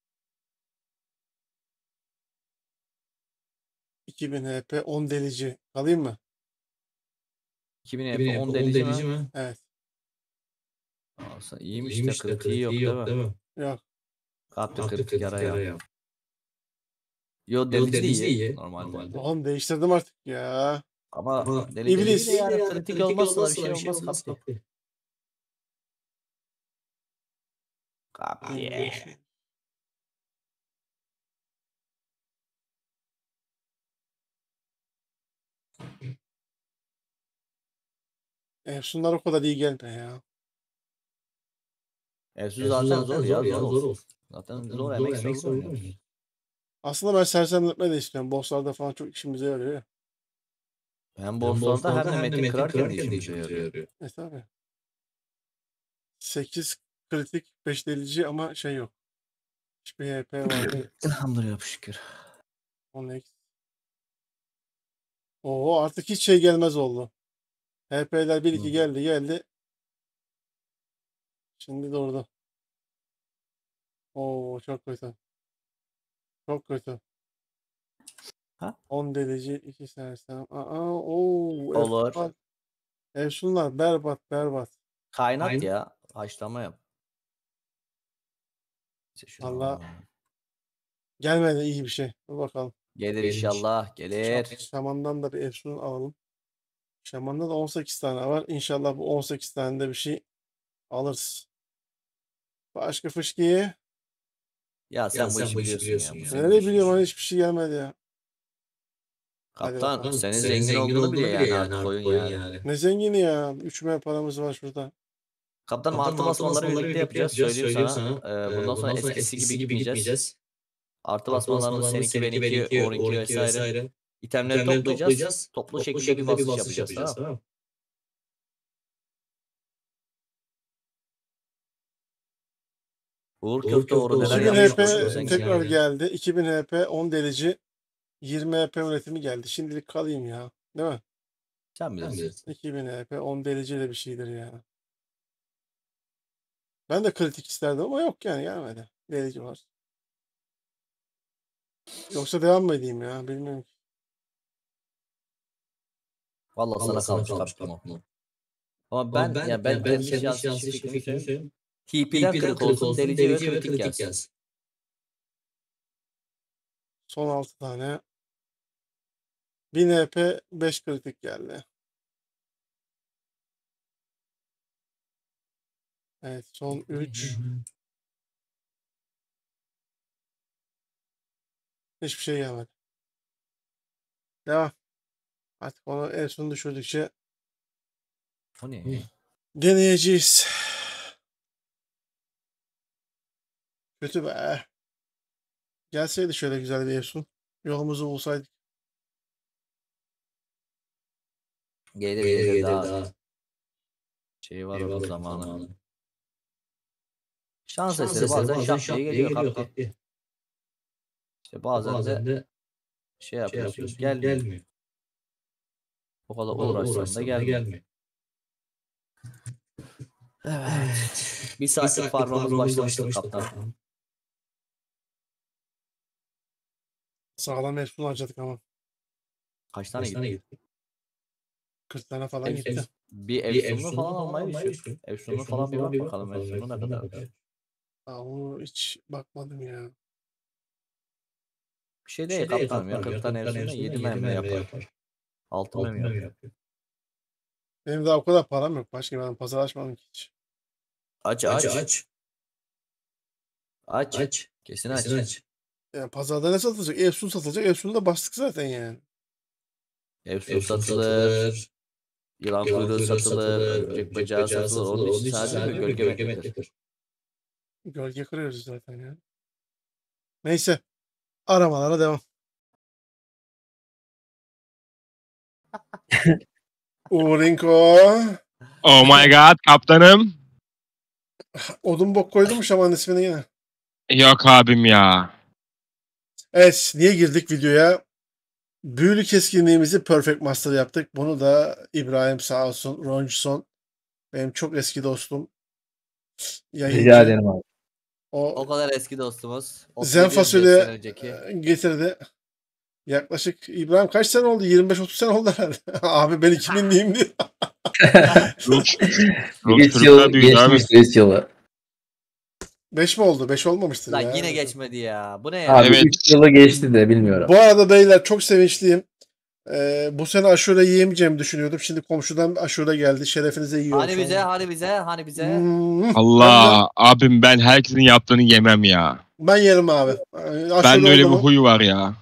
Speaker 2: iki bin H P on delici. Alayım mı?
Speaker 1: iki bin H
Speaker 3: iki bin
Speaker 1: P
Speaker 3: H P
Speaker 1: on
Speaker 3: on
Speaker 1: delici
Speaker 3: delici
Speaker 1: mi?
Speaker 3: mi?
Speaker 2: Evet.
Speaker 1: Aslında iyiymiş de
Speaker 3: İyiymiş de
Speaker 1: kritiği
Speaker 3: kritiği
Speaker 1: yok değil
Speaker 3: yok
Speaker 1: mi?
Speaker 3: değil mi?
Speaker 2: Yok.
Speaker 1: Kaptı
Speaker 3: Kaptı
Speaker 1: kritik
Speaker 3: kritik
Speaker 1: yaraya.
Speaker 3: yaraya.
Speaker 1: Yo
Speaker 3: Yo
Speaker 1: delici de
Speaker 3: delici de
Speaker 1: iyi
Speaker 3: iyi
Speaker 1: normalde.
Speaker 3: normalde.
Speaker 2: Oğlum değiştirdim artık ya.
Speaker 1: Ama
Speaker 3: Ama
Speaker 1: delici
Speaker 2: İblis.
Speaker 1: de yani kritik olmazsa da bir şey olmaz
Speaker 3: olmaz
Speaker 1: kaptı.
Speaker 3: kaptı.
Speaker 1: Kaptı.
Speaker 2: bin beş yüz. Efsunlar o kadar iyi gelme ya.
Speaker 1: Efsun
Speaker 3: Zaten
Speaker 1: zaten zor ya zor
Speaker 3: zor
Speaker 1: olsun.
Speaker 3: olsun.
Speaker 1: Zaten
Speaker 3: Zaten
Speaker 1: zor emek
Speaker 3: emek
Speaker 1: zor oynuyor.
Speaker 3: oynuyor.
Speaker 2: Aslında ben sersemletme de istiyorum. Bosslarda falan çok işimize yarıyor ya.
Speaker 1: Hem
Speaker 3: Hem
Speaker 1: bosslarda hem
Speaker 3: bosslarda
Speaker 1: de
Speaker 3: hem de
Speaker 1: metin
Speaker 3: metin
Speaker 1: kırarken de
Speaker 3: kırarken de
Speaker 1: işimize
Speaker 3: işimize
Speaker 1: yarıyor.
Speaker 3: yarıyor.
Speaker 2: E tabi. sekiz kritik beş delici ama şey yok. Hiçbir H P var.
Speaker 1: Elhamdülillah şükür.
Speaker 2: on X. Oo artık hiç şey gelmez oldu. H P'ler bir iki
Speaker 3: Hı.
Speaker 2: geldi geldi. Şimdi durdu. Oo çok kötü. Çok kötü.
Speaker 1: Ha?
Speaker 2: on delici iki sersem. Aa oo.
Speaker 1: Olur.
Speaker 2: Efsunlar, Efsunlar berbat berbat.
Speaker 1: Kaynat
Speaker 3: Aynen.
Speaker 1: ya. Haşlama yap. İşte şunu
Speaker 2: Allah.
Speaker 1: alalım.
Speaker 2: Gelmedi iyi bir şey. Dur bakalım.
Speaker 1: Gelir
Speaker 3: Gelir.
Speaker 1: inşallah. Gelir.
Speaker 2: Şaman'dan da bir Efsun alalım. Şaman'da da on sekiz tane var. İnşallah bu on sekiz tane de bir şey alırız. Başka fışkiye.
Speaker 1: Ya sen
Speaker 3: Ya
Speaker 1: bu
Speaker 3: sen
Speaker 1: işi
Speaker 3: bu işi
Speaker 1: biliyorsun ya.
Speaker 3: biliyorsun
Speaker 1: Bu
Speaker 3: ya.
Speaker 1: senin
Speaker 2: Nereye
Speaker 1: işin.
Speaker 2: biliyorum hani hiçbir şey gelmedi ya. Hadi
Speaker 1: Kaptan
Speaker 2: bakalım.
Speaker 1: senin
Speaker 3: Senin
Speaker 1: zengin,
Speaker 3: zengin
Speaker 1: olduğunu biliyor yani
Speaker 3: yani
Speaker 1: artık
Speaker 3: artık
Speaker 1: oyun
Speaker 3: oyun
Speaker 1: yani.
Speaker 3: yani.
Speaker 2: Ne zengini ya. üç M paramız var şurada.
Speaker 1: Kaptanım
Speaker 3: Kaptanım
Speaker 1: artı
Speaker 3: altı
Speaker 1: basmaları
Speaker 3: basmaları
Speaker 1: birlikte
Speaker 3: birlikte
Speaker 1: yapacağız.
Speaker 3: yapacağız.
Speaker 1: Söyleyeyim
Speaker 3: Söyleyeyim
Speaker 1: sana.
Speaker 3: sana.
Speaker 1: Ee,
Speaker 3: Ee,
Speaker 1: bundan sonra
Speaker 3: bundan sonra
Speaker 1: eskisi gibi
Speaker 3: eskisi gibi
Speaker 1: gitmeyeceğiz.
Speaker 3: gitmeyeceğiz.
Speaker 1: Artı
Speaker 3: Artı
Speaker 1: basmalarımız
Speaker 3: basmalarımız
Speaker 1: seninki
Speaker 3: seninki
Speaker 1: benimki
Speaker 3: benimki
Speaker 1: on iki
Speaker 3: on iki
Speaker 1: vesaire.
Speaker 3: vesaire.
Speaker 1: İtemleri
Speaker 3: İtemleri
Speaker 1: toplayacağız.
Speaker 3: toplayacağız.
Speaker 1: Toplu
Speaker 3: Toplu
Speaker 1: şekilde bir
Speaker 3: şekilde bir
Speaker 1: basış
Speaker 3: basış
Speaker 1: yapacağız
Speaker 3: yapacağız.
Speaker 1: tamam mı?
Speaker 3: Tamam.
Speaker 1: Uğur
Speaker 3: Uğur
Speaker 1: köfte uğru
Speaker 3: köfte
Speaker 1: neler
Speaker 3: uğru
Speaker 2: iki bin
Speaker 3: neler
Speaker 1: yapmış
Speaker 2: H P
Speaker 1: başımıza
Speaker 3: yapmış
Speaker 1: zengin.
Speaker 2: tekrar
Speaker 3: yani.
Speaker 2: geldi. iki bin H P on delici. yirmi H P üretimi geldi. Şimdilik kalayım ya. Değil mi?
Speaker 1: Sen
Speaker 3: Sen
Speaker 1: bilirsin.
Speaker 3: bilirsin.
Speaker 2: iki bin H P on delici de bir şeydir ya. Ben de kritik isterdim ama yok yani gelmedi. Delici var. Yoksa devam mı edeyim ya? Bilmiyorum ki.
Speaker 1: Vallahi
Speaker 3: Allah
Speaker 1: sana
Speaker 3: sana
Speaker 1: kalmış
Speaker 3: kalmış
Speaker 1: kaptan o.
Speaker 3: kaptan.
Speaker 1: Ama ben,
Speaker 3: Ama ben,
Speaker 1: ya ben,
Speaker 3: ya ben
Speaker 1: kendi
Speaker 3: kendi
Speaker 1: şahsi
Speaker 3: şahsi
Speaker 1: fikrimi
Speaker 3: fikrimi
Speaker 1: söyleyeyim.
Speaker 3: söyleyeyim.
Speaker 1: T P'den
Speaker 3: T P'den
Speaker 1: kırık olsun, delici ve
Speaker 3: delici ve
Speaker 1: kritik
Speaker 3: kritik
Speaker 1: gelsin.
Speaker 3: gelsin.
Speaker 2: Son altı tane. bir N P beş kritik geldi. Evet son üç. Hiçbir şey gelmedi. Devam. Artık onu en son düşürdükçe
Speaker 1: O ne?
Speaker 2: deneyeceğiz. Kötü be. Gelseydi şöyle güzel bir Efsun. Yolumuzu bulsaydık.
Speaker 1: Gelir
Speaker 3: Gelir
Speaker 1: gelir
Speaker 3: gelir
Speaker 1: daha
Speaker 3: daha.
Speaker 1: şey var
Speaker 3: Şey
Speaker 1: onun
Speaker 3: var
Speaker 1: zamanı.
Speaker 3: zamanı.
Speaker 1: Şans
Speaker 3: Şans
Speaker 1: eseri
Speaker 3: eseri
Speaker 1: bazen
Speaker 3: bazen
Speaker 1: şak diye
Speaker 3: şak diye
Speaker 1: geliyor
Speaker 3: geliyor
Speaker 1: kaptan.
Speaker 3: kaptan.
Speaker 1: İşte bazen,
Speaker 3: Bazen
Speaker 1: de
Speaker 3: de
Speaker 1: şey
Speaker 3: şey
Speaker 1: yapıyorsun,
Speaker 3: yapıyorsun
Speaker 1: gelmiyor.
Speaker 3: gelmiyor.
Speaker 1: O kadar
Speaker 3: O kadar
Speaker 1: uğraşsan da
Speaker 3: uğraşsan da
Speaker 1: gelmiyor.
Speaker 3: gelmiyor.
Speaker 1: Evet.
Speaker 3: Evet.
Speaker 1: Bir
Speaker 3: Bir
Speaker 1: saatlik
Speaker 3: saatlik
Speaker 1: farmımız
Speaker 3: farmımız
Speaker 1: başlamıştır
Speaker 3: başlamıştır
Speaker 1: kaptan.
Speaker 3: kaptan.
Speaker 2: Sağlam Efsun harcadık ama.
Speaker 1: Kaç tane
Speaker 3: Kaç tane
Speaker 1: gitti?
Speaker 3: gitti?
Speaker 2: kırk tane falan
Speaker 1: Efsun,
Speaker 2: gitti.
Speaker 1: bir
Speaker 3: Bir
Speaker 1: Efsunlu
Speaker 3: Efsun'u
Speaker 1: falan
Speaker 3: falan
Speaker 1: almayı
Speaker 3: almayı
Speaker 1: düşün.
Speaker 3: düşün.
Speaker 1: Efsunlu
Speaker 3: Efsun'u
Speaker 1: falan bir
Speaker 3: falan
Speaker 1: bak
Speaker 3: bir bak
Speaker 1: bakalım
Speaker 3: bakalım
Speaker 1: Efsunlu ne
Speaker 3: Efsun'u ne
Speaker 1: kadarmış.
Speaker 3: kadar.
Speaker 2: Aa, onu hiç bakmadım ya.
Speaker 1: Bir şey
Speaker 3: Bir
Speaker 1: değil
Speaker 3: şey değil
Speaker 1: kaptanım ya.
Speaker 3: kaptanım ya.
Speaker 1: kırk tane
Speaker 3: kırk tane
Speaker 1: Efsun'la
Speaker 3: Efsun'u
Speaker 1: yedi
Speaker 3: yedi
Speaker 1: mermi
Speaker 3: mermi
Speaker 1: yapar.
Speaker 3: yapar.
Speaker 1: altı
Speaker 3: altı
Speaker 1: mermi
Speaker 3: mermi
Speaker 1: yapar.
Speaker 3: yapıyor.
Speaker 2: Benim daha o kadar param yok. Başka ben pazar açmadım ki hiç.
Speaker 1: Aç
Speaker 3: Aç
Speaker 1: aç.
Speaker 3: aç.
Speaker 1: Aç.
Speaker 3: Aç.
Speaker 1: Kesin
Speaker 3: Kesin
Speaker 1: aç.
Speaker 3: aç.
Speaker 2: Yani pazarda ne satılacak? Efsun satılacak. Efsun'u da bastık zaten yani.
Speaker 1: Efsun
Speaker 3: Efsun
Speaker 1: satılır.
Speaker 3: satılır.
Speaker 1: Yılan
Speaker 3: Yılan
Speaker 1: kuyruğu
Speaker 3: kuyruğu
Speaker 1: satılır.
Speaker 3: satılır.
Speaker 1: Örümcek
Speaker 3: Örümcek
Speaker 1: bacağı
Speaker 3: bacağı
Speaker 1: satılır.
Speaker 3: satılır.
Speaker 1: Onun
Speaker 3: Onun
Speaker 1: için
Speaker 3: için
Speaker 1: sadece bir
Speaker 3: sadece bir
Speaker 1: gölge
Speaker 3: gölge
Speaker 1: metlidir.
Speaker 3: metlidir.
Speaker 2: Gölge kırıyoruz zaten ya. Neyse. Aramalara devam. Uğrinko.
Speaker 4: Oh my god kaptanım.
Speaker 2: Odun bok koydun mu şamanın ismini yine?
Speaker 4: Yok abim ya.
Speaker 2: Evet. Niye girdik videoya? Büyülü keskinliğimizi Perfect Master yaptık. Bunu da İbrahim sağ olsun. Ronchson. Benim çok eski dostum. Yayıncı.
Speaker 5: Rica ederim abi.
Speaker 1: O
Speaker 2: O
Speaker 1: kadar eski dostumuz.
Speaker 2: zen
Speaker 1: otuz yedi yirmi beş
Speaker 2: fasulye
Speaker 1: sene önceki.
Speaker 2: e, getirdi. Yaklaşık İbrahim kaç sene oldu? yirmi beş otuz sene oldu herhalde. Abi ben iki binliyim diyor.
Speaker 4: Roç, Roç
Speaker 5: Üç
Speaker 4: çocuklar
Speaker 5: yıl
Speaker 4: büyüdü abi.
Speaker 5: geçmiştir üç yılı.
Speaker 2: beş mi oldu? beş olmamıştır
Speaker 1: Lan
Speaker 2: ya.
Speaker 1: yine geçmedi ya. Bu ne ya?
Speaker 5: Abi
Speaker 4: Evet.
Speaker 5: üç yılı geçti de bilmiyorum.
Speaker 2: Bu arada beyler çok sevinçliyim. Ee, bu sene aşure yiyemeyeceğimi düşünüyordum. Şimdi komşudan aşure geldi. Şerefinize yiyorum
Speaker 1: Hani
Speaker 2: şu
Speaker 1: bize,
Speaker 2: an.
Speaker 1: hani bize, hani bize.
Speaker 2: Hmm, Ben, de,
Speaker 4: Allah abim ben herkesin yaptığını yemem ya.
Speaker 2: ben yerim abi. Ee, Aşure
Speaker 4: Bende öyle
Speaker 2: oldu
Speaker 4: bir
Speaker 2: mu?
Speaker 4: huy var ya.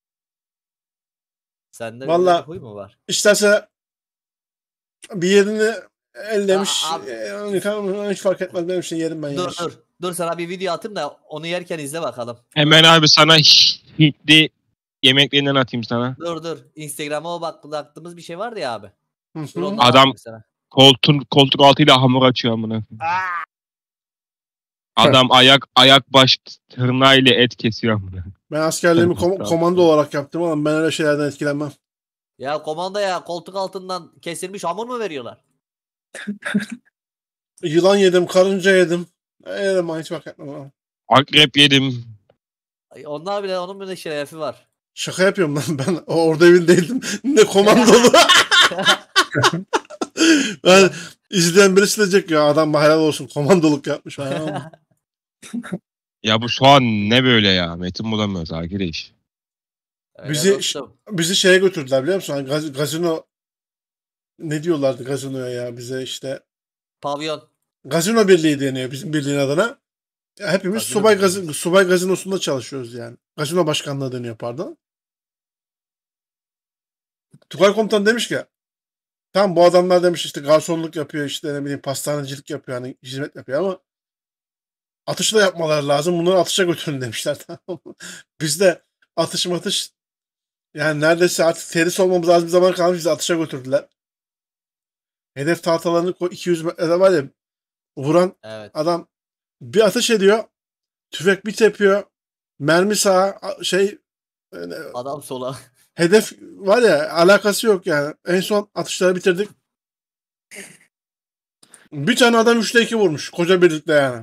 Speaker 1: Sende öyle bir
Speaker 2: Valla
Speaker 1: huy mu var?
Speaker 2: isterse bir yerini ellemiş.
Speaker 1: Aa, abi,
Speaker 2: Ee, hiç fark etmez benim için yerim ben
Speaker 1: dur
Speaker 2: yani.
Speaker 1: dur. Dur sana bir video atayım da onu yerken izle bakalım.
Speaker 4: Hemen abi sana Hintli yemeklerinden atayım sana.
Speaker 1: Dur dur. Instagram'a o bak baktığımız bir şey vardı ya abi.
Speaker 2: Hı
Speaker 1: Dur
Speaker 2: hı.
Speaker 1: ondan
Speaker 4: Adam-
Speaker 1: atayım sana.
Speaker 4: Koltuk, koltuk altıyla hamur açıyor amına.
Speaker 1: Aa!
Speaker 4: Adam ayak ayak baş tırnağıyla et kesiyor amına.
Speaker 2: Ben askerliğimi kom- komando olarak yaptım ama ben öyle şeylerden etkilenmem.
Speaker 1: Ya komanda ya koltuk altından kesilmiş hamur mu veriyorlar?
Speaker 2: Yılan yedim, karınca yedim. Yedim hiç fark etmem abi.
Speaker 4: Akrep yedim.
Speaker 1: Ay, onlar bile onun bile şerefi var.
Speaker 2: Şaka yapıyorum lan ben. Orada evindeydim. Ne komandolu. Ben izleyen birisi diyecek ya adam helal olsun komandoluk yapmış. Ha.
Speaker 4: Ya bu soğan ne böyle ya? Metin bulamıyoruz arkadaş.
Speaker 1: Öyle
Speaker 2: Bizi-
Speaker 1: dostum.
Speaker 2: Bizi şeye götürdüler biliyor musun? Hani gaz- gazino ne diyorlardı gazinoya ya bize işte.
Speaker 1: Pavyon.
Speaker 2: Gazino Birliği deniyor bizim birliğin adına. Ya hepimiz
Speaker 1: Gazino
Speaker 2: subay,
Speaker 1: Birliği.
Speaker 2: gazi- subay gazinosunda çalışıyoruz yani. Gazino başkanlığı deniyor pardon. Tugay komutan demiş ki tamam bu adamlar demiş işte garsonluk yapıyor işte ne bileyim pastanecilik yapıyor hani hizmet yapıyor ama atışı da yapmaları lazım. Bunları atışa götürün demişler. Tamam mı? Biz de atış matış yani neredeyse artık terhis olmamız az bir zaman kalmış bizi atışa götürdüler. Hedef tahtalarını koy- iki yüz metrede var ya vuran
Speaker 1: Evet.
Speaker 2: adam bir atış ediyor. Tüfek bir tepiyor. Mermi sağa a- şey e,
Speaker 1: Adam sola.
Speaker 2: hedef var ya alakası yok yani. En son atışları bitirdik. Bir tane adam üçte iki vurmuş. Koca birlikte yani.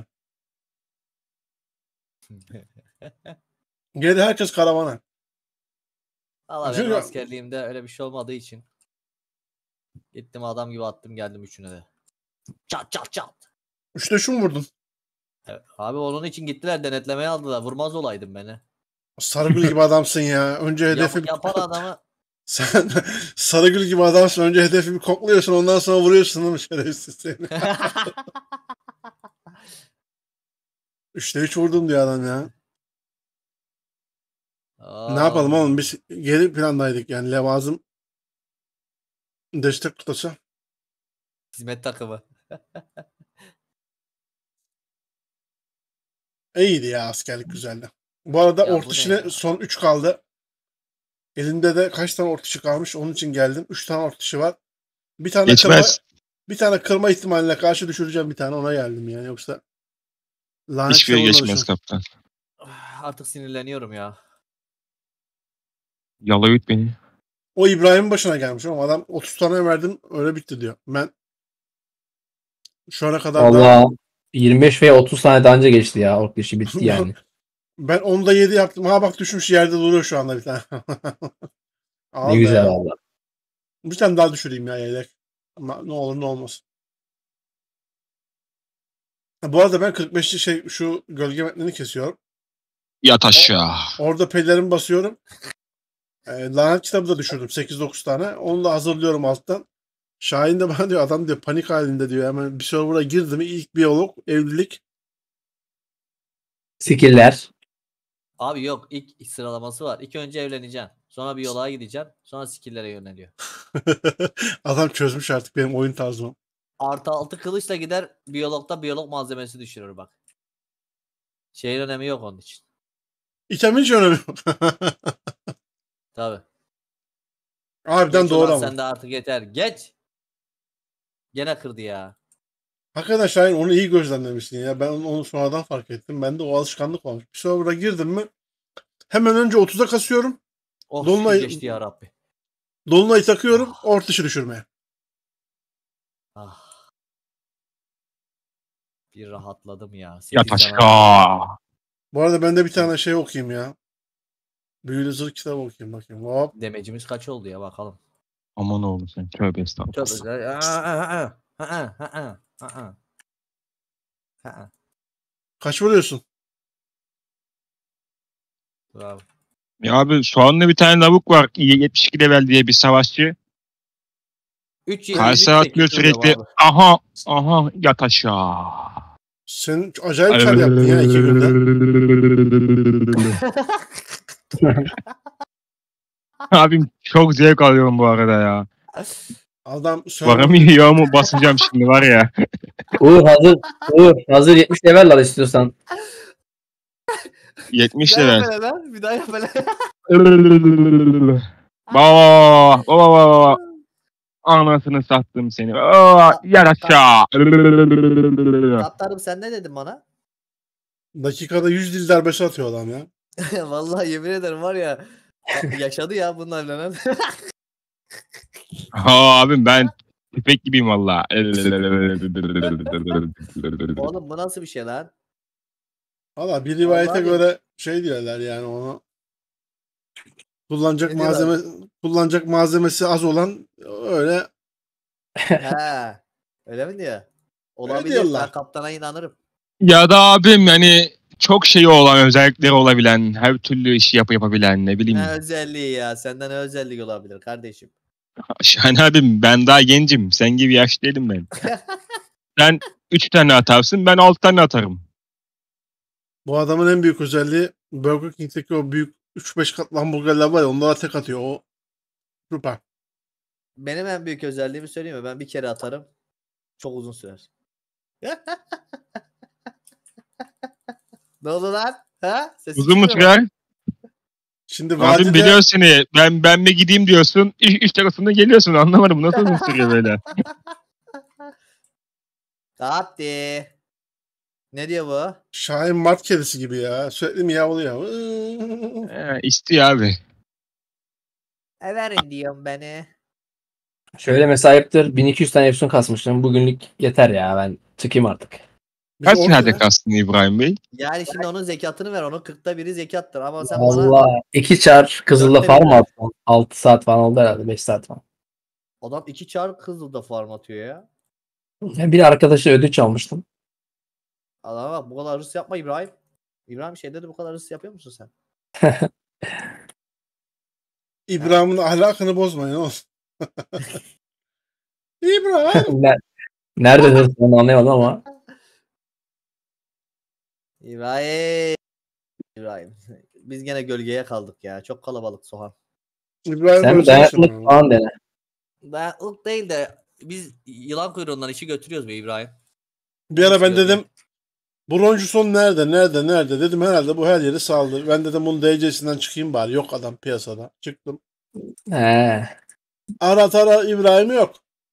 Speaker 2: Geri herkes karavana.
Speaker 1: Valla
Speaker 2: Çünkü-
Speaker 1: benim askerliğimde öyle bir şey olmadığı için gittim adam gibi attım geldim üçüne de. Çat çat çat.
Speaker 2: Üçte şu mu vurdun?
Speaker 1: Evet, abi onun için gittiler denetlemeye aldılar. Vurmaz olaydım beni.
Speaker 2: Sarıgül gibi adamsın ya. Önce hedefi
Speaker 1: Yap,
Speaker 2: bir...
Speaker 1: yapan adamı
Speaker 2: Sen Sarıgül gibi adamsın. Önce hedefi bir kokluyorsun, ondan sonra vuruyorsun değil mi şerefsiz seni? Üçte üç vurdum diyor adam ya. Ne yapalım
Speaker 1: Aa,
Speaker 2: oğlum, biz geri plandaydık yani, Levazım destek tutası.
Speaker 1: hizmet takımı.
Speaker 2: İyiydi ya, askerlik güzeldi. Bu arada
Speaker 1: Ya
Speaker 2: orta
Speaker 1: bu ne
Speaker 2: içine
Speaker 1: ya?
Speaker 2: son üç kaldı. Elimde de kaç tane orta içi kalmış, onun için geldim. üç tane orta içi var. Bir tane kırma,
Speaker 4: Geçmez.
Speaker 2: bir tane kırma ihtimaline karşı düşüreceğim bir tane, ona geldim yani, yoksa lanet
Speaker 4: Hiçbiri
Speaker 2: kitabına
Speaker 4: geçmez
Speaker 2: düşün.
Speaker 4: kaptan.
Speaker 1: Ah, artık sinirleniyorum ya.
Speaker 4: Yalayıt beni.
Speaker 2: O İbrahim'in başına gelmiş ama adam otuz tane verdim öyle bitti diyor. Ben şu ana kadar da
Speaker 3: Valla yirmi beş veya otuz tane daha önce geçti ya. Ork işi bitti yani.
Speaker 2: ben onda yedi yaptım. Ha bak, düşmüş yerde duruyor şu anda bir tane. Al
Speaker 3: Ne
Speaker 2: be.
Speaker 3: güzel valla.
Speaker 2: Bir tane daha düşüreyim ya yedek. Ama ne olur ne olmaz. Ha, bu arada ben kırk beşli şey şu gölge metnini kesiyorum.
Speaker 4: Yat aşağı.
Speaker 2: Orada peylerimi basıyorum. E, lanet kitabı da düşürdüm sekiz dokuz tane. Onu da hazırlıyorum alttan. Şahin de bana diyor, adam diyor panik halinde diyor. Hemen bir server'a girdi mi ilk biyolog, evlilik.
Speaker 3: Skiller.
Speaker 1: Abi yok, ilk sıralaması var. İlk önce evleneceksin. Sonra bir yola gideceksin. Sonra skill'lere yöneliyor.
Speaker 2: Adam çözmüş artık benim oyun tarzımı.
Speaker 1: Artı altı kılıçla gider, biyologda biyolog malzemesi düşürür bak. Şeyin önemi yok onun için.
Speaker 2: İtemin hiç önemi yok.
Speaker 1: Tabi.
Speaker 2: Harbiden
Speaker 1: Geç
Speaker 2: doğru
Speaker 1: ulan,
Speaker 2: ama.
Speaker 1: sen de artık yeter. Geç. Gene kırdı ya.
Speaker 2: Hakikaten Şahin onu iyi gözlemlemişsin ya. Ben onu, onu sonradan fark ettim. Bende o alışkanlık olmuş. Bir server'a girdim mi hemen önce otuza kasıyorum.
Speaker 1: Oh
Speaker 2: Dolunay-
Speaker 1: şükür geçti ya Rabbi.
Speaker 2: Dolunay'ı takıyorum. Orta dışı düşürmeye.
Speaker 1: Ah. Bir rahatladım ya.
Speaker 4: Yat
Speaker 1: Sekiz canavar.
Speaker 4: aşağı.
Speaker 2: Bu arada ben de bir tane şey okuyayım ya. Büyülü Zırh kitabı okuyayım bakayım. Hop.
Speaker 1: Demecimiz kaç oldu ya bakalım.
Speaker 4: Aman oğlum sen. Tövbe
Speaker 1: Çok
Speaker 4: estağfurullah.
Speaker 1: güzel. Aa, aa, aa, aa, aa, aa. Aa.
Speaker 2: Kaç vuruyorsun?
Speaker 1: Bravo.
Speaker 4: Ya abi soğanlı bir tane lavuk var. yetmiş iki level diye bir savaşçı.
Speaker 1: üç
Speaker 4: Karşı atıyor sürekli. Aha. Aha. Yat aşağı.
Speaker 2: Sen acayip kar yaptın ya iki günde.
Speaker 4: Abim çok zevk alıyorum bu arada ya.
Speaker 2: Adam server,
Speaker 4: Varamıyor mu basacağım şimdi var ya.
Speaker 3: Uğur hazır. Uğur hazır yetmiş level al istiyorsan.
Speaker 4: yetmiş
Speaker 1: Bir daha
Speaker 4: level.
Speaker 1: yap hele lan. Bir daha yap hele.
Speaker 4: Baba, baba, baba. Anasını sattım seni. Aa, yat aşağı.
Speaker 1: Kaptanım sen ne dedin bana?
Speaker 2: dakikada yüz dil darbesi atıyor adam ya.
Speaker 1: Vallahi yemin ederim var ya. Yaşadı ya bununla evlenen.
Speaker 4: Ha abim ben köpek gibiyim valla.
Speaker 1: Oğlum bu nasıl bir şey lan?
Speaker 2: Valla bir rivayete
Speaker 1: Vallahi-
Speaker 2: göre şey diyorlar yani, onu kullanacak
Speaker 1: Ne diyorlar?
Speaker 2: malzeme kullanacak malzemesi az olan öyle.
Speaker 1: He. Öyle mi diyor? Olabilir.
Speaker 2: diyorlar.
Speaker 1: Ben kaptana inanırım.
Speaker 4: Ya da abim yani çok şeyi olan, özellikleri olabilen, her türlü işi yap yapabilen ne bileyim.
Speaker 1: Ne özelliği ya? Senden ne özellik olabilir kardeşim?
Speaker 4: Şahane abim ben daha gencim. Sen gibi yaşlı değilim ben. Sen üç tane atarsın ben altı tane atarım.
Speaker 2: Bu adamın en büyük özelliği Burger King'deki o büyük üç beş katlı hamburgerler var ya, onlara tek atıyor. O süper.
Speaker 1: Benim en büyük özelliğimi söyleyeyim mi? Ben bir kere atarım. Çok uzun sürer. Ne oldu lan? Ha? Sesin
Speaker 4: Uzun mu
Speaker 1: çıkmıyor
Speaker 4: sürer?
Speaker 2: Şimdi
Speaker 4: Abim
Speaker 2: vadide
Speaker 4: biliyor seni. Ben ben mi gideyim diyorsun. Üç, üç tarafında geliyorsun. Anlamadım. Nasıl uzun sürüyor böyle?
Speaker 1: Kapti. Ne diyor bu?
Speaker 2: Şahin Mart kedisi gibi ya. Sürekli miyavlıyor.
Speaker 4: He, istiyor abi.
Speaker 1: Everin diyorum beni.
Speaker 3: Şöyle mesayiptir bin iki yüz tane Efsun kasmıştım. Bugünlük yeter ya, ben çıkayım artık.
Speaker 2: Biz
Speaker 4: Kaç
Speaker 2: orada-
Speaker 4: saate kastın İbrahim Bey?
Speaker 1: Yani şimdi onun zekatını ver. Onun kırkta biri zekattır. Ama sen bana
Speaker 3: Valla iki çar Kızıl'da
Speaker 1: Dörtte
Speaker 3: farm
Speaker 1: biri.
Speaker 3: attım. altı saat falan oldu herhalde, beş saat falan.
Speaker 1: adam iki çar Kızıl'da farm atıyor ya.
Speaker 3: Bir arkadaşa ödünç almıştım.
Speaker 1: Adama bak, bu kadar hırs yapma İbrahim. İbrahim şeyde de bu kadar hırs yapıyor musun sen?
Speaker 2: İbrahim'in ahlakını bozmayın oğlum. İbrahim.
Speaker 3: Ne- Nerede hırs onu anlayamadım ama.
Speaker 1: İbrahim. İbrahim. Biz gene gölgeye kaldık ya. Çok kalabalık Sohan.
Speaker 2: İbrahim
Speaker 3: Sen
Speaker 2: özlemişim
Speaker 3: dayanıklık
Speaker 2: onu.
Speaker 3: falan dene.
Speaker 1: Dayanıklık değil de biz yılan kuyruğundan işi götürüyoruz be İbrahim.
Speaker 2: Bir ara ben
Speaker 1: Yok,
Speaker 2: dedim
Speaker 1: yok.
Speaker 2: Broncuson nerede nerede nerede dedim herhalde bu her yeri saldı. Ben dedim bunun D C'sinden çıkayım bari. Yok adam piyasada. Çıktım.
Speaker 3: He.
Speaker 2: Ara tara İbrahim yok.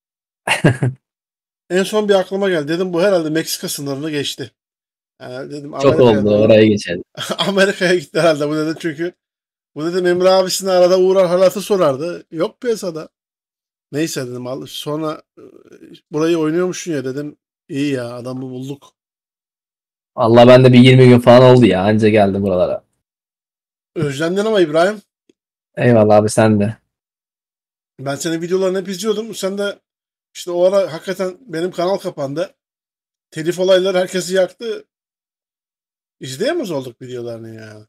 Speaker 2: En son bir aklıma geldi. Dedim bu herhalde Meksika sınırını geçti. Yani dedim
Speaker 3: Çok
Speaker 2: Amerika'ya
Speaker 3: oldu
Speaker 2: doğru-
Speaker 3: oraya geçelim.
Speaker 2: Amerika'ya gitti herhalde bu dedim çünkü bu dedim Emre abisine arada uğrar halatı sorardı. Yok piyasada. Neyse dedim al. Sonra e, burayı oynuyormuşsun ya dedim. İyi ya adamı bulduk.
Speaker 3: Allah ben de bir yirmi gün falan oldu ya. Anca geldim buralara.
Speaker 2: Özlendin ama İbrahim.
Speaker 3: Eyvallah abi sen de.
Speaker 2: Ben senin videolarını hep izliyordum. Sen de işte o ara hakikaten benim kanal kapandı. Telif olayları herkesi yaktı. İzleyemez olduk videolarını ya.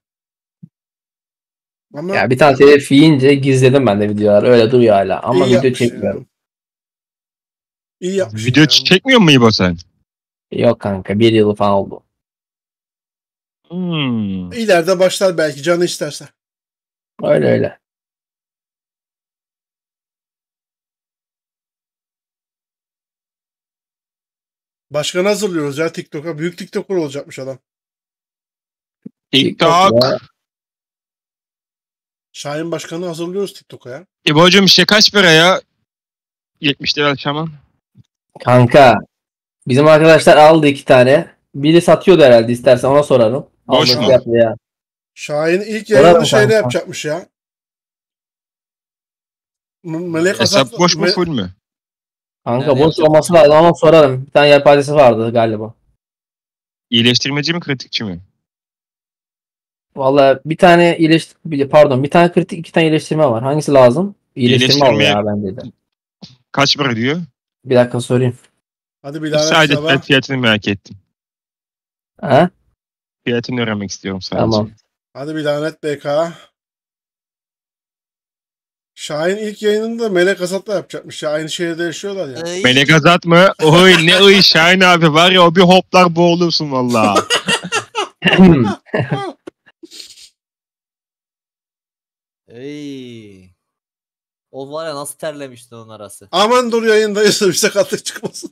Speaker 2: Ama
Speaker 3: Ya bir tane telif yiyince gizledim ben de videoları. Öyle duruyor hala. Ama
Speaker 2: iyi
Speaker 3: video
Speaker 2: yapmışsın
Speaker 3: çekmiyorum.
Speaker 2: ya. İyi yapmışsın
Speaker 4: Video
Speaker 2: ya.
Speaker 4: çekmiyor mu İbo sen?
Speaker 3: Yok kanka. Bir yıl falan oldu.
Speaker 4: Hmm.
Speaker 2: İleride başlar belki canı isterse.
Speaker 3: Öyle öyle.
Speaker 2: Başkanı hazırlıyoruz ya TikTok'a. Büyük TikToker olacakmış adam.
Speaker 4: TikTok.
Speaker 3: ya.
Speaker 2: Şahin Başkanı hazırlıyoruz TikTok'a ya.
Speaker 4: İbo'cum şey kaç para ya? yetmiş lira şaman.
Speaker 3: Kanka. Bizim arkadaşlar aldı iki tane. Biri satıyordu herhalde, istersen ona sorarım.
Speaker 4: Boş
Speaker 3: Aldığı
Speaker 4: mu?
Speaker 3: fiyatlı ya.
Speaker 2: Şahin ilk
Speaker 3: Orada
Speaker 2: yayını
Speaker 3: mı
Speaker 2: şeyde
Speaker 3: kanka?
Speaker 2: yapacakmış ya. M- Melek
Speaker 4: Hesap
Speaker 2: Asaf...
Speaker 4: boş mu
Speaker 2: Me-
Speaker 4: full mü?
Speaker 3: Kanka
Speaker 1: Nerede
Speaker 3: boş
Speaker 1: yapacak?
Speaker 3: olması lazım ama sorarım. Bir tane yelpazesi vardı galiba.
Speaker 4: İyileştirmeci mi kritikçi mi?
Speaker 3: Vallahi bir tane iyileş pardon bir tane kritik, iki tane iyileştirme var. Hangisi lazım? İyileştirme al
Speaker 4: İyileştirmeye-
Speaker 3: ya bende de.
Speaker 4: Kaç para diyor?
Speaker 3: Bir dakika sorayım.
Speaker 2: Hadi bir daha
Speaker 4: Sadece
Speaker 2: sabah.
Speaker 4: fiyatını merak ettim.
Speaker 3: Ha?
Speaker 4: Fiyatını öğrenmek istiyorum sadece.
Speaker 3: Tamam.
Speaker 2: Hadi bir lanet B K. Şahin ilk yayınında Melek Asaf'la yapacakmış ya. Aynı şehirde yaşıyorlar ya.
Speaker 1: Ay,
Speaker 4: Melek Azat mı? Oy ne oy Şahin abi var ya o bir hoplar boğulursun valla.
Speaker 1: ay. O var ya nasıl terlemişti onun arası.
Speaker 2: Aman dur yayındayız bir sakatlık çıkmasın.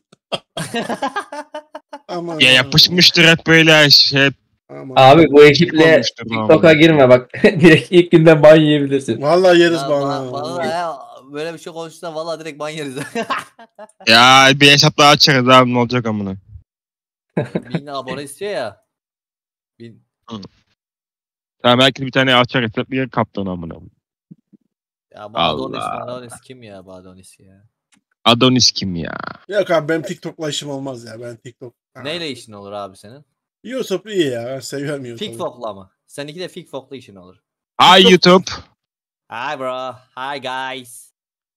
Speaker 2: Aman.
Speaker 4: Ya yapışmıştır hep böyle şey.
Speaker 2: Aman.
Speaker 3: Abi bu ekiple
Speaker 4: olmuştur
Speaker 3: TikTok'a
Speaker 4: vallahi.
Speaker 3: girme bak. Direkt ilk günden ban yiyebilirsin.
Speaker 2: Vallahi yeriz
Speaker 1: Ya,
Speaker 2: bana.
Speaker 1: bana, bana da ya, böyle bir şey konuştuğunda valla direkt ban yeriz.
Speaker 4: Ya bir hesap daha açarız abi ne olacak amına.
Speaker 1: Bin abone istiyor ya. Bin.
Speaker 4: Tamam belki bir tane açar hesap bir yer kaptan amına.
Speaker 1: Ya bu Adonis,
Speaker 4: Allah.
Speaker 1: Adonis kim ya bu Adonis ya?
Speaker 4: Adonis kim ya?
Speaker 2: Yok abi benim TikTok'la işim olmaz ya. Ben TikTok. Ha.
Speaker 1: Neyle işin olur abi senin?
Speaker 2: YouTube iyi ya. Ben seviyorum YouTube'u.
Speaker 1: Fikfok'la mı? Seninki de Fikfok'la işin olur.
Speaker 4: Hi YouTube.
Speaker 1: Hi bro. Hi guys.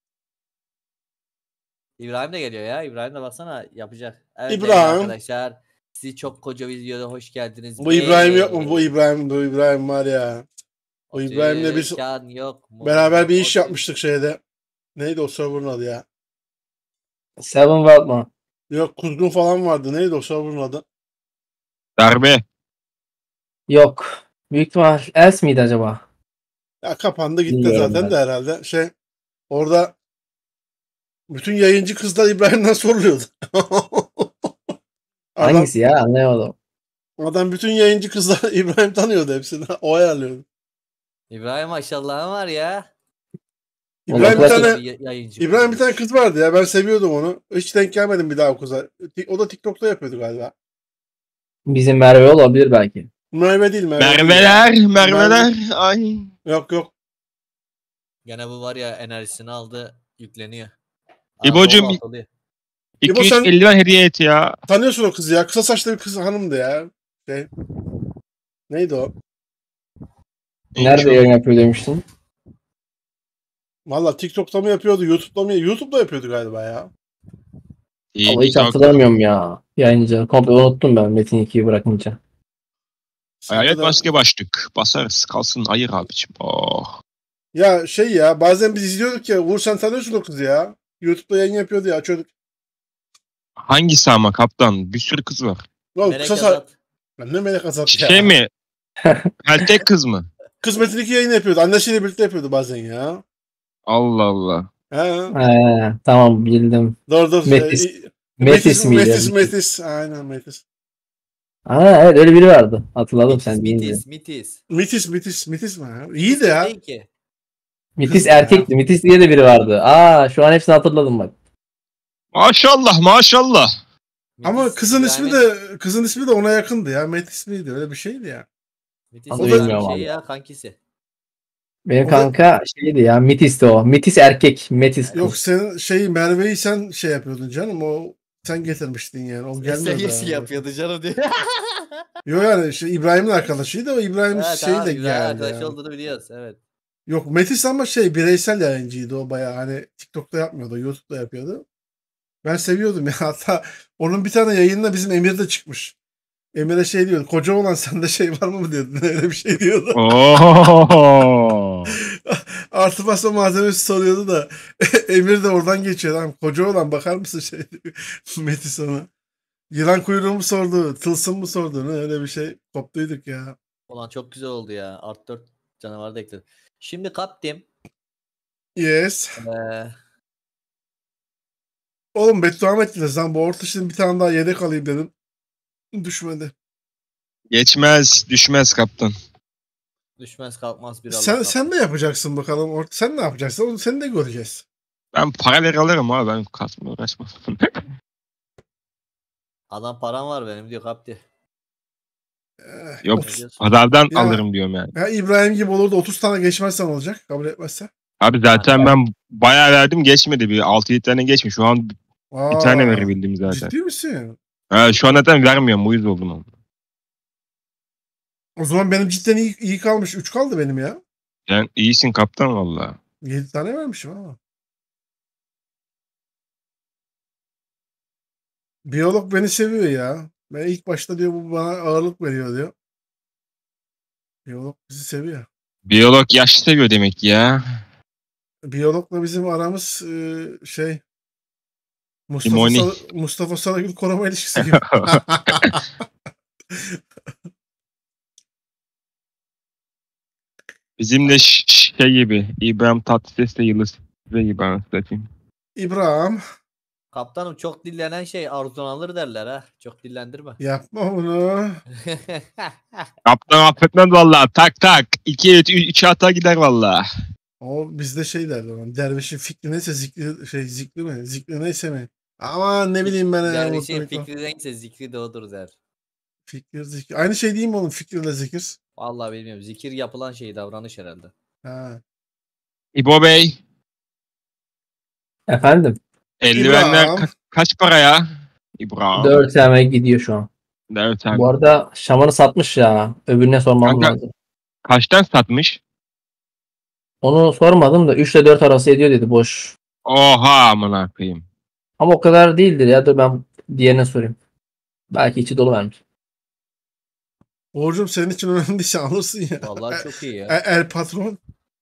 Speaker 1: İbrahim de geliyor ya. İbrahim de baksana yapacak. Evet
Speaker 2: İbrahim.
Speaker 1: değerli arkadaşlar. Sizi çok koca videoda hoş geldiniz.
Speaker 2: Bu İbrahim yok mu? Bu İbrahim, bu İbrahim var ya. Bu İbrahim'le biz
Speaker 1: Otururken yok mu?
Speaker 2: beraber bir iş
Speaker 1: Otur-
Speaker 2: yapmıştık şeyde. Neydi o server'ın adı ya?
Speaker 3: Seven World mu?
Speaker 2: Yok Kuzgun falan vardı. Neydi o server'ın adı?
Speaker 4: Darbe.
Speaker 3: Yok. Büyük ihtimal Else miydi acaba?
Speaker 2: Ya kapandı gitti
Speaker 3: Bilmiyorum
Speaker 2: zaten
Speaker 3: ben.
Speaker 2: de herhalde. Şey orada bütün yayıncı kızlar İbrahim'den soruluyordu. adam,
Speaker 3: Hangisi ya? Anlayamadım.
Speaker 2: adam bütün yayıncı kızlar İbrahim tanıyordu hepsini. O ayarlıyordu.
Speaker 1: İbrahim maşallahı var ya.
Speaker 2: İbrahim bir
Speaker 3: Ulan,
Speaker 2: tane
Speaker 1: Y- yayıncı.
Speaker 2: İbrahim bir tane kız vardı ya. Ben seviyordum onu. Hiç denk gelmedim bir daha o kıza. O da TikTok'ta yapıyordu galiba.
Speaker 3: Bizim Merve olabilir belki.
Speaker 2: Merve değil Merve. değil ya.
Speaker 4: Merveler, Merveler. Ay.
Speaker 2: Yok yok.
Speaker 1: Gene bu var ya enerjisini aldı yükleniyor.
Speaker 4: İbocuğum,
Speaker 1: Aa, dolu atılıyor.
Speaker 2: İbo
Speaker 4: iki
Speaker 2: sen-
Speaker 4: yüz eldiven hediye et ya.
Speaker 2: Tanıyorsun o kızı ya. Kısa saçlı bir kız hanımdı ya. Şey. Neydi o?
Speaker 3: Nerede yayın yapıyor demiştin?
Speaker 2: Valla TikTok'ta mı yapıyordu? YouTube'da mı? YouTube'da yapıyordu galiba ya.
Speaker 4: İyi,
Speaker 3: Ama hiç
Speaker 4: çok-
Speaker 3: hatırlamıyorum ya. Yayıncı. Komple unuttum ben Metin ikiyi bırakınca.
Speaker 4: Hayalet
Speaker 2: Sende de-
Speaker 4: maske başlık. Basarız. Kalsın ayır abicim. Oh.
Speaker 2: Ya şey ya bazen biz izliyorduk ya. Uğur sen tanıyorsun o kızı ya. YouTube'da yayın yapıyordu ya. Açıyorduk.
Speaker 4: Hangisi ama kaptan? Bir sürü kız var.
Speaker 2: Oğlum
Speaker 1: Melek
Speaker 2: kısa sa-
Speaker 1: Azat.
Speaker 2: Lan ne melek azat ya.
Speaker 4: Şey mi? Peltek kız mı?
Speaker 2: Kız Metin iki yayın yapıyordu. Annesiyle birlikte yapıyordu bazen ya.
Speaker 4: Allah Allah.
Speaker 2: He.
Speaker 3: Ee, tamam bildim.
Speaker 2: Doğru doğru.
Speaker 3: Metis.
Speaker 2: Ee,
Speaker 3: Metis miydi?
Speaker 2: Metis, Metis. Aynen Metis.
Speaker 3: Aa, evet öyle biri vardı. Hatırladım sen
Speaker 1: Mitis,
Speaker 3: deyince.
Speaker 1: mitis, mitis.
Speaker 2: Mitis, Mitis, Mitis mi? ha? İyi de ya.
Speaker 1: Değil ki.
Speaker 3: Mitis
Speaker 2: Kız ya.
Speaker 3: erkekti. Mitis diye de biri vardı. Aa, şu an hepsini hatırladım bak.
Speaker 4: Maşallah maşallah.
Speaker 2: Ama
Speaker 1: Mitis
Speaker 2: kızın ismi
Speaker 1: İbrahim'in-
Speaker 2: de kızın ismi de ona yakındı ya. Metis miydi? Öyle bir şeydi ya.
Speaker 1: Mitis
Speaker 3: Adı
Speaker 1: İbrahim'in
Speaker 3: bilmiyorum
Speaker 1: şeyi
Speaker 3: abi.
Speaker 1: ya kankisi.
Speaker 3: Benim
Speaker 2: O da-
Speaker 3: kanka şeydi ya. Mitis'ti o. Mitis erkek. Metis kız.
Speaker 2: Yok sen şey Merve'yi sen şey yapıyordun canım. O sen getirmiştin yani. O gelmiyordu.
Speaker 1: Sevgilisi
Speaker 2: abi.
Speaker 1: yapıyordu canım diye.
Speaker 2: Yok yani şey, İbrahim'in arkadaşıydı. O İbrahim'in
Speaker 1: Evet,
Speaker 2: şeyle
Speaker 1: tamam, güzel
Speaker 2: geldi.
Speaker 1: arkadaş
Speaker 2: ya.
Speaker 1: olduğunu biliyoruz. Evet.
Speaker 2: Yok Metis ama şey bireysel yayıncıydı o bayağı. Hani TikTok'ta yapmıyordu. YouTube'da yapıyordu. Ben seviyordum ya. Hatta onun bir tane yayınına bizim Emir de çıkmış. Emir'e şey diyordu. Koca olan sende şey var mı diyordu. Öyle bir şey diyordu.
Speaker 4: Oo.
Speaker 2: Artı basa malzemesi soruyordu da Emir de oradan geçiyor. Lan koca olan bakar mısın şey diyor. Metis ona. Yılan kuyruğu mu sordu? Tılsım mı sordu? Ne öyle bir şey. Koptuyduk ya.
Speaker 1: Ulan çok güzel oldu ya. Art dört canavarı da ekledim. Şimdi kaptim.
Speaker 2: Yes.
Speaker 1: Ee,
Speaker 2: Oğlum beddua mı ettiniz lan? Bu orta şimdi bir tane daha yedek alayım dedim. Düşmedi.
Speaker 4: Geçmez, düşmez kaptan.
Speaker 1: düşmez kalkmaz bir Allah.
Speaker 2: Sen
Speaker 1: kaptım.
Speaker 2: sen ne yapacaksın bakalım? Orta, sen ne yapacaksın? Onu seni de göreceğiz.
Speaker 4: Ben paraları alırım abi. Ben kasmaya uğraşmam.
Speaker 1: Adam param var benim diyor kapti.
Speaker 2: Eh,
Speaker 4: Yok.
Speaker 1: Ne diyorsun?
Speaker 4: Pazardan
Speaker 2: Ya.
Speaker 4: alırım diyorum yani.
Speaker 2: Ya İbrahim gibi olur da otuz tane geçmezsen olacak. Kabul etmezse.
Speaker 4: Abi zaten ben bayağı verdim geçmedi. Bir altı yedi tane geçmiş. Şu an
Speaker 2: Aa,
Speaker 4: bir tane verebildim zaten.
Speaker 2: Ciddi misin?
Speaker 4: Ha, şu an zaten vermiyorum. Uyuz oldum onu.
Speaker 2: O zaman benim cidden iyi, iyi kalmış. üç kaldı benim ya.
Speaker 4: Sen iyisin kaptan valla.
Speaker 2: yedi tane vermişim ama. Biyolog beni seviyor ya. Ben ilk başta diyor bu bana ağırlık veriyor diyor. Biyolog bizi seviyor.
Speaker 4: Biyolog yaş seviyor demek ya.
Speaker 2: Biyologla bizim aramız e, şey Mustafa,
Speaker 4: Limoni.
Speaker 2: Sar Mustafa Sarıgül koruma ilişkisi gibi.
Speaker 4: Bizim de ş- şey gibi. İbrahim Tatlıses'le Yıldız Tilbe gibi anlatayım.
Speaker 2: İbrahim
Speaker 1: Kaptanım çok dillenen şey Arzu'dan alır derler ha. Çok dillendirme.
Speaker 2: yapma bunu.
Speaker 4: Kaptan affetmez valla. Tak tak. iki üç hata gider valla.
Speaker 2: O bizde şey derdi ona. Dervişin fikri neyse zikri, şey zikri mi? Zikri neyse mi? Aman ne bileyim ben. ya,
Speaker 1: Dervişin
Speaker 2: unuttum.
Speaker 1: fikri neyse zikri de odur der.
Speaker 2: Fikir zikir. Aynı şey değil mi oğlum? Fikirle zikir.
Speaker 1: Vallahi bilmiyorum. Zikir yapılan şey davranış herhalde.
Speaker 2: Ha.
Speaker 4: İbo Bey.
Speaker 3: Efendim.
Speaker 4: Eldivenler
Speaker 2: İbrahim.
Speaker 4: ka- kaç para ya? İbrahim.
Speaker 3: dört tane gidiyor şu an.
Speaker 4: dört tane.
Speaker 3: Bu arada şamanı satmış ya. Öbürüne sormam
Speaker 4: Kanka-
Speaker 3: lazım.
Speaker 4: Kaçtan satmış?
Speaker 3: Onu sormadım da üç ile dört arası ediyor dedi boş.
Speaker 4: Oha amına koyayım.
Speaker 3: Ama o kadar değildir ya. Dur ben diğerine sorayım. Belki içi dolu vermiş.
Speaker 2: Uğur'cum senin için önemliyse alırsın ya.
Speaker 1: Vallahi çok iyi
Speaker 2: E-
Speaker 1: ya.
Speaker 2: El patron.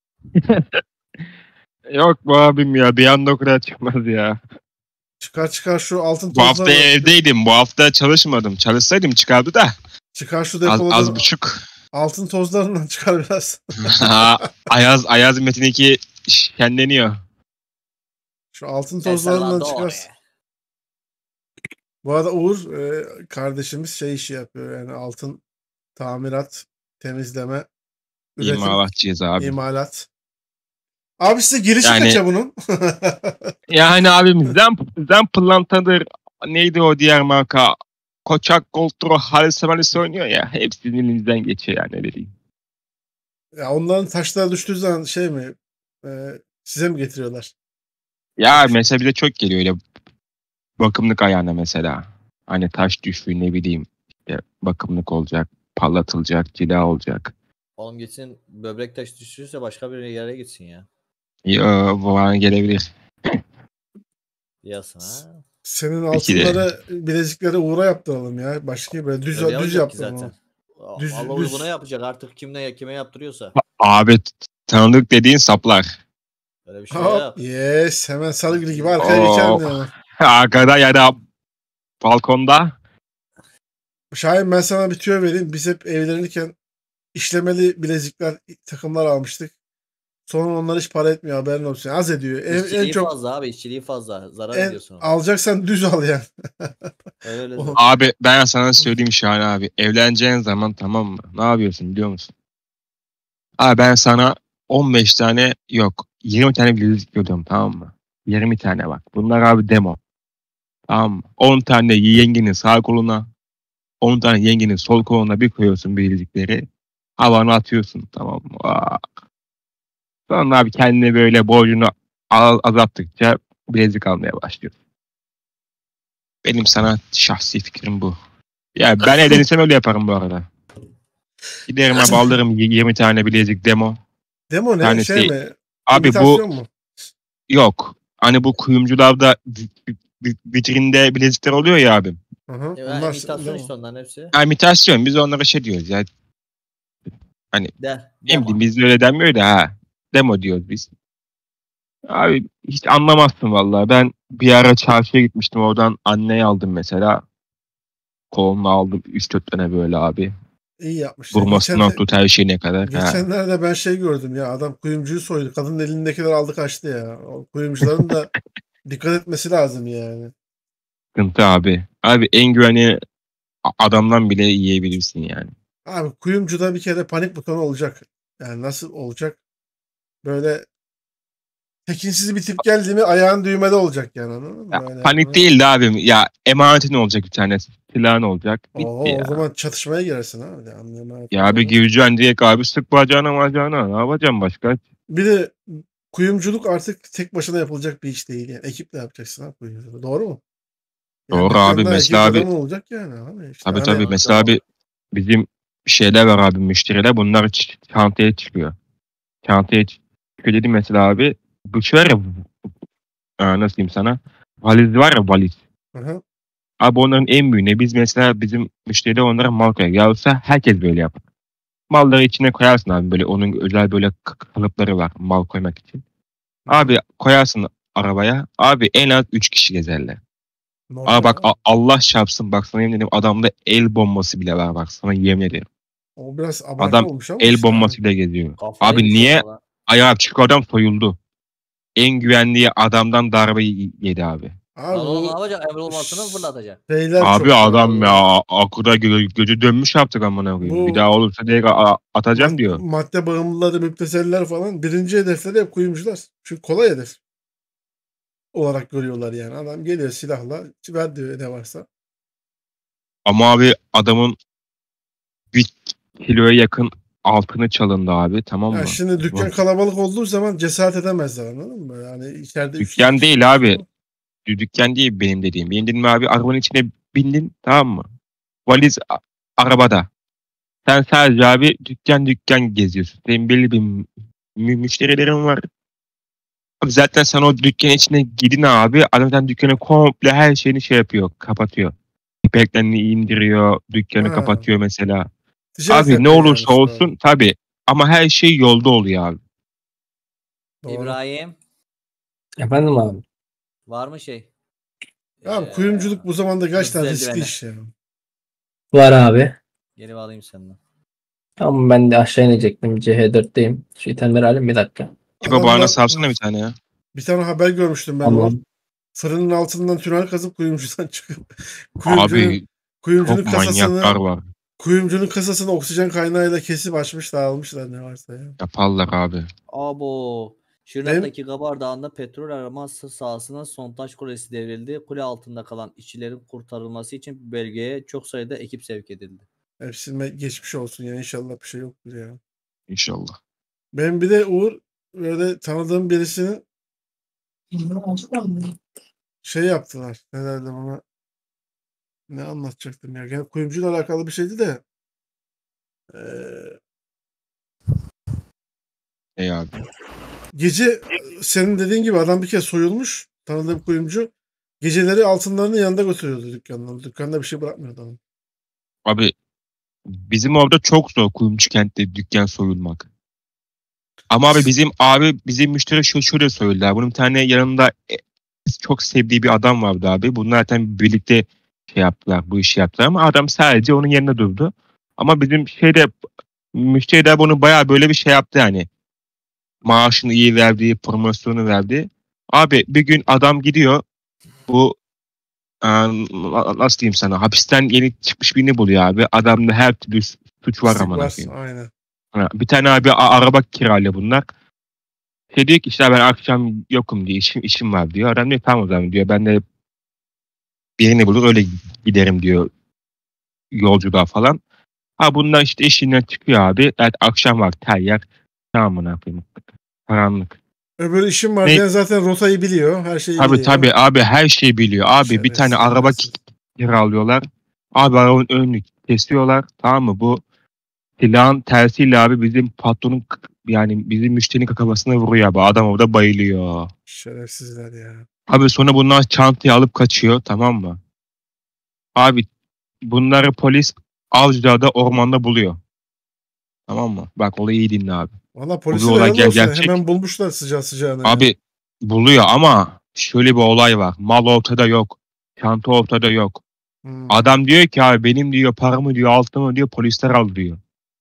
Speaker 4: Yok bu abim ya. Bir anda o kadar çıkmaz ya.
Speaker 2: Çıkar çıkar şu altın
Speaker 4: Bu hafta
Speaker 2: tozlarını.
Speaker 4: evdeydim. Bu hafta çalışmadım. Çalışsaydım çıkardı da.
Speaker 2: Çıkar şu
Speaker 4: Az,
Speaker 2: depoları.
Speaker 4: az buçuk.
Speaker 2: Altın tozlarından çıkar biraz.
Speaker 4: Ayaz Ayaz Metin iki şenleniyor.
Speaker 2: Şu altın tozlarından çıkarsın. Bu arada Uğur e, kardeşimiz şey işi yapıyor. Yani altın tamirat, temizleme, üretim,
Speaker 4: İmalatçıyız abi.
Speaker 2: imalat. Abi size girişi
Speaker 4: Yani-
Speaker 2: kaça bunun?
Speaker 4: Yani abim Zemp, Zemplantadır. Neydi o diğer marka? Koçak, Goltro, Halis Halis oynuyor ya. Hepsinin elinizden geçiyor yani öyle diyeyim.
Speaker 2: Ya onların taşlar düştüğü zaman şey mi? e, size mi getiriyorlar?
Speaker 4: Ya mesela bize çok geliyor öyle bakımlık ayağına mesela. Hani taş düştüğü ne bileyim işte bakımlık olacak, parlatılacak, cila olacak.
Speaker 1: Oğlum gitsin böbrek taşı düşürürse başka bir yere gitsin ya.
Speaker 4: Ya, bu bana gelebilir.
Speaker 1: Diyorsun ha.
Speaker 2: Senin
Speaker 4: Peki de.
Speaker 2: altınları, bilezikleri Uğur'a yaptıralım ya. Başka böyle düz
Speaker 1: Öyle
Speaker 2: düz
Speaker 1: olacak ki
Speaker 2: yaptıralım.
Speaker 1: zaten.
Speaker 2: Düz-
Speaker 1: Allah
Speaker 2: düz.
Speaker 1: uyguna yapacak artık kimle kime yaptırıyorsa.
Speaker 4: Abi tanıdık dediğin saplar.
Speaker 1: Öyle bir şey
Speaker 2: Hop,
Speaker 1: yok.
Speaker 2: yes. Hemen sarıgül gibi arkaya geçerim
Speaker 4: Oo.
Speaker 2: yani.
Speaker 4: Arkada ya da balkonda.
Speaker 2: Şahin, ben sana bir tüyo vereyim. Biz hep evlenirken işlemeli bilezikler, takımlar almıştık. Sonra onlar hiç para etmiyor, haberin olsun. Az ediyor. En, en
Speaker 1: İşçiliği
Speaker 2: çok
Speaker 1: fazla abi, işçiliği fazla. Zarar
Speaker 2: en,
Speaker 1: ediyorsun ona.
Speaker 2: alacaksan düz al yani.
Speaker 1: Öyle öyle.
Speaker 2: O-
Speaker 1: zaten.
Speaker 4: Abi ben sana söyleyeyim Şahane abi. Evleneceğin zaman tamam mı? Ne yapıyorsun biliyor musun? Abi ben sana on beş tane yok yirmi tane bilezik veriyorum tamam mı? yirmi tane bak. Bunlar abi demo. Tamam mı? on tane yengenin sağ koluna, on tane yengenin sol koluna bir koyuyorsun bilezikleri. Havana atıyorsun tamam mı? Aa. Sonra abi kendine böyle borcunu az- azalttıkça bilezik almaya başlıyorsun. Benim sana şahsi fikrim bu. Ya ben evlenirsem öyle yaparım bu arada. Giderim abi alırım yirmi tane bilezik demo.
Speaker 2: Demo ne?
Speaker 4: Tanesi-
Speaker 2: Şey mi?
Speaker 4: Abi bu
Speaker 2: İmitasyon mu?
Speaker 4: yok. Hani bu kuyumcularda vi- vi- vi- vitrinde bilezikler oluyor ya abi.
Speaker 2: Hı hı.
Speaker 1: Ya,
Speaker 2: Bunlar
Speaker 1: imitasyon
Speaker 2: demo.
Speaker 1: işte onların hepsi.
Speaker 4: İmitasyon biz onlara şey diyoruz ya.
Speaker 1: De.
Speaker 4: Ne
Speaker 1: Demo.
Speaker 4: bileyim biz öyle denmiyor da ha. Demo diyoruz biz. Abi hiç anlamazsın vallahi. Ben bir ara çarşıya gitmiştim. Oradan anneye aldım mesela. Kolunu aldım üç dört tane böyle abi.
Speaker 2: İyi yapmışlar.
Speaker 4: Vurmasından
Speaker 2: Geçen,
Speaker 4: tut her şeyine kadar. Ha.
Speaker 2: geçenlerde ben şey gördüm ya. Adam kuyumcuyu soydu. Kadının elindekiler aldı kaçtı ya. O kuyumcuların da dikkat etmesi lazım yani.
Speaker 4: Sıkıntı abi. Abi en güvenli a- adamdan bile yiyebilirsin yani.
Speaker 2: Abi kuyumcuda bir kere panik butonu olacak. Yani nasıl olacak? Böyle tekinsiz bir tip geldi mi ayağın düğmede olacak yani, anladın mı?
Speaker 4: Ya,
Speaker 2: Böyle
Speaker 4: panik
Speaker 2: yapma.
Speaker 4: değil de abim. Ya emanetin olacak bir tanesi. Silahın olacak. Bitti
Speaker 2: Oo,
Speaker 4: ya.
Speaker 2: o zaman çatışmaya girersin abi. Anlayamadım.
Speaker 4: Ya abi gireceksin direkt abi sık bacağına bacağına. Ne yapacaksın başka?
Speaker 2: Bir de kuyumculuk artık tek başına yapılacak bir iş değil. Yani ekiple yapacaksın abi kuyumculuğu. Doğru mu? Yani
Speaker 4: Doğru abi,
Speaker 2: dükkanda
Speaker 4: mesela
Speaker 2: ekip
Speaker 4: abi-
Speaker 2: adamın olacak yani abi. İşte
Speaker 4: Tabii
Speaker 2: hani
Speaker 4: tabii. Mesela abi bizim şeyler var abi müşteriler. Bunlar ç- çantaya çıkıyor. Çantaya çıkıyor dedi mesela abi. Bu şey var ya e, nasıl diyeyim sana? Valiz var ya valiz.
Speaker 2: Hı hı.
Speaker 4: Abi onların en büyüğüne biz mesela bizim müşteride onlara mal koyar. Yoksa herkes böyle yapar. Malları içine koyarsın abi böyle onun özel böyle k- kalıpları var mal koymak için. Abi koyarsın arabaya. Abi en az üç kişi gezerler.
Speaker 2: Normal
Speaker 4: Aa bak
Speaker 2: abi.
Speaker 4: a- Allah çarpsın bak sana yemin ederim adamda el bombası bile var bak sana yemin ederim.
Speaker 2: O biraz abartı
Speaker 4: Adam
Speaker 2: olmuş ama
Speaker 4: El
Speaker 2: işte
Speaker 4: bombası
Speaker 2: abi.
Speaker 4: bile geziyor.
Speaker 1: Kafayı
Speaker 4: Abi
Speaker 1: yemiş
Speaker 4: niye?
Speaker 1: ya valla.
Speaker 4: Ayağı çünkü adam soyuldu. En güvenliği adamdan darbe y- yedi abi.
Speaker 2: Abi
Speaker 1: Lan oğlum ne
Speaker 2: bu
Speaker 1: yapacak? Emrolmasını mı fırlatacak?
Speaker 2: şeyler çok
Speaker 4: Abi adam
Speaker 2: pahalı.
Speaker 4: ya akıda gö- gözü dönmüş yaptık amına koyayım.
Speaker 2: Bu-
Speaker 4: Bir daha olursa direkt a- a- atacağım
Speaker 2: Mad-
Speaker 4: diyor.
Speaker 2: Madde bağımlıları, müptezeller falan birinci hedefleri hep kuyumcular. Çünkü kolay hedef olarak görüyorlar yani. Adam geliyor silahla ver diyor ne varsa.
Speaker 4: Ama abi adamın bir kiloya yakın altını çalındı abi tamam mı?
Speaker 2: Yani şimdi dükkan kalabalık olduğu zaman cesaret edemezler, anladın mı? Yani içeride üç
Speaker 4: Dükkan
Speaker 2: dört kişi
Speaker 4: değil abi.
Speaker 2: olursa-
Speaker 4: Dükkan değil benim dediğim. Benim dediğim abi arabanın içine bindin tamam mı? Valiz a- arabada. Sen sadece abi dükkan dükkan geziyorsun. Senin belli bir mü- müşterilerin var. Abi zaten sen o dükkanın içine gidin abi. Adam sen dükkanı komple her şeyini şey yapıyor. Kapatıyor. İpeklerini indiriyor. Dükkanı
Speaker 2: Ha.
Speaker 4: kapatıyor mesela.
Speaker 2: Ticaret
Speaker 4: Abi ne
Speaker 2: yapıyor yani
Speaker 4: olursa
Speaker 2: işte
Speaker 4: olsun
Speaker 2: abi.
Speaker 4: tabii. Ama her şey yolda oluyor abi.
Speaker 2: Doğru.
Speaker 1: İbrahim
Speaker 3: Efendim abi.
Speaker 1: var mı şey?
Speaker 2: Abi
Speaker 1: Ee,
Speaker 2: kuyumculuk bu zamanda gerçekten
Speaker 1: hırsız
Speaker 2: riskli
Speaker 1: eldiveni.
Speaker 2: iş yani.
Speaker 3: Var abi.
Speaker 1: Geri alayım senden.
Speaker 3: Tamam ben de aşağı inecektim. C H dörtteyim. Şu itemleri alayım bir dakika.
Speaker 4: İbo bana
Speaker 2: Adamlar-
Speaker 4: salsana bir tane ya.
Speaker 2: Bir tane haber görmüştüm ben.
Speaker 3: Tamam.
Speaker 2: Fırının altından tünel kazıp kuyumcudan çıkıp kuyumcunun,
Speaker 4: Abi
Speaker 2: kuyumcunun
Speaker 4: çok manyaklar
Speaker 2: kasasını
Speaker 4: var.
Speaker 2: kuyumcunun kasasını oksijen kaynağıyla kesip açmışlar, almışlar ne varsa ya.
Speaker 4: Yaparlar abi.
Speaker 1: Abo. Şırnak'taki Gabar Dağı'nda petrol araması sahasına sondaj kulesi devrildi. Kule altında kalan işçilerin kurtarılması için bölgeye çok sayıda ekip sevk edildi.
Speaker 2: Hepsine geçmiş olsun ya, inşallah bir şey yoktur ya.
Speaker 4: İnşallah.
Speaker 2: Ben bir de Uğur böyle tanıdığım birisinin şey yaptılar. Ne derler ona? Ne anlatacaktım ya? Gene kuyumcuyla alakalı bir şeydi de. Ee,
Speaker 4: Ey abi.
Speaker 2: gece senin dediğin gibi adam bir kez soyulmuş. Tanıdığım kuyumcu. Geceleri altınlarını yanında götürüyordu dükkandan. Dükkanda bir şey bırakmıyordu adam.
Speaker 4: Abi bizim orada çok zor kuyumcu kentte dükkan soyulmak. Ama abi bizim abi bizim müşteri şu şöyle söyledi abi. Bunun bir tane yanında e, çok sevdiği bir adam vardı abi. Bunlar zaten birlikte şey yaptılar, bu işi yaptılar ama adam sadece onun yerine durdu. Ama bizim şeyde müşteri de bunu bayağı böyle bir şey yaptı yani. Maaşını iyi verdi, promosyonu verdi. Abi bir gün adam gidiyor bu e, nasıl diyeyim sana hapisten yeni çıkmış birini buluyor abi. Adamda her türlü suç var
Speaker 2: Pislik
Speaker 4: amına
Speaker 2: var.
Speaker 4: koyayım.
Speaker 2: Aynen.
Speaker 4: Ha, bir tane abi a- araba kiralıyor bunlar. Şey diyor ki işte ben akşam yokum diye işim, işim var diyor. Adam diyor tamam o zaman diyor ben de birini bulur öyle giderim diyor yolculuğa falan. Ha bunlar işte işinden çıkıyor abi. Evet, akşam vakti her yer tamam ne yapayım karanlık.
Speaker 2: Öbür işim var
Speaker 4: Ne?
Speaker 2: diyen zaten rotayı biliyor. Her şeyi
Speaker 4: Tabii
Speaker 2: biliyor.
Speaker 4: tabii abi her şeyi biliyor. Abi bir tane
Speaker 2: Şerefsiz,
Speaker 4: araba
Speaker 2: şerefsiz.
Speaker 4: kiralıyorlar. Abi arabanın önünü kesiyorlar tamam mı bu silahın tersiyle abi bizim patronun k- yani bizim müşterinin kakabasına vuruyor abi. Adam orada bayılıyor.
Speaker 2: Şerefsizler ya.
Speaker 4: Abi sonra bunlar çantayı alıp kaçıyor tamam mı? Abi bunları polis Avcılar'da ormanda buluyor. Tamam mı? Bak olayı iyi dinle abi.
Speaker 2: Valla
Speaker 4: Bu bir
Speaker 2: polisin
Speaker 4: olay
Speaker 2: helal
Speaker 4: ger-
Speaker 2: olsun.
Speaker 4: gerçek.
Speaker 2: Hemen bulmuşlar sıcağı sıcağına. ya.
Speaker 4: Abi buluyor ama şöyle bir olay var. Mal ortada yok. Çanta ortada yok.
Speaker 2: Hmm.
Speaker 4: Adam diyor ki abi benim diyor paramı diyor altımı diyor polisler al diyor.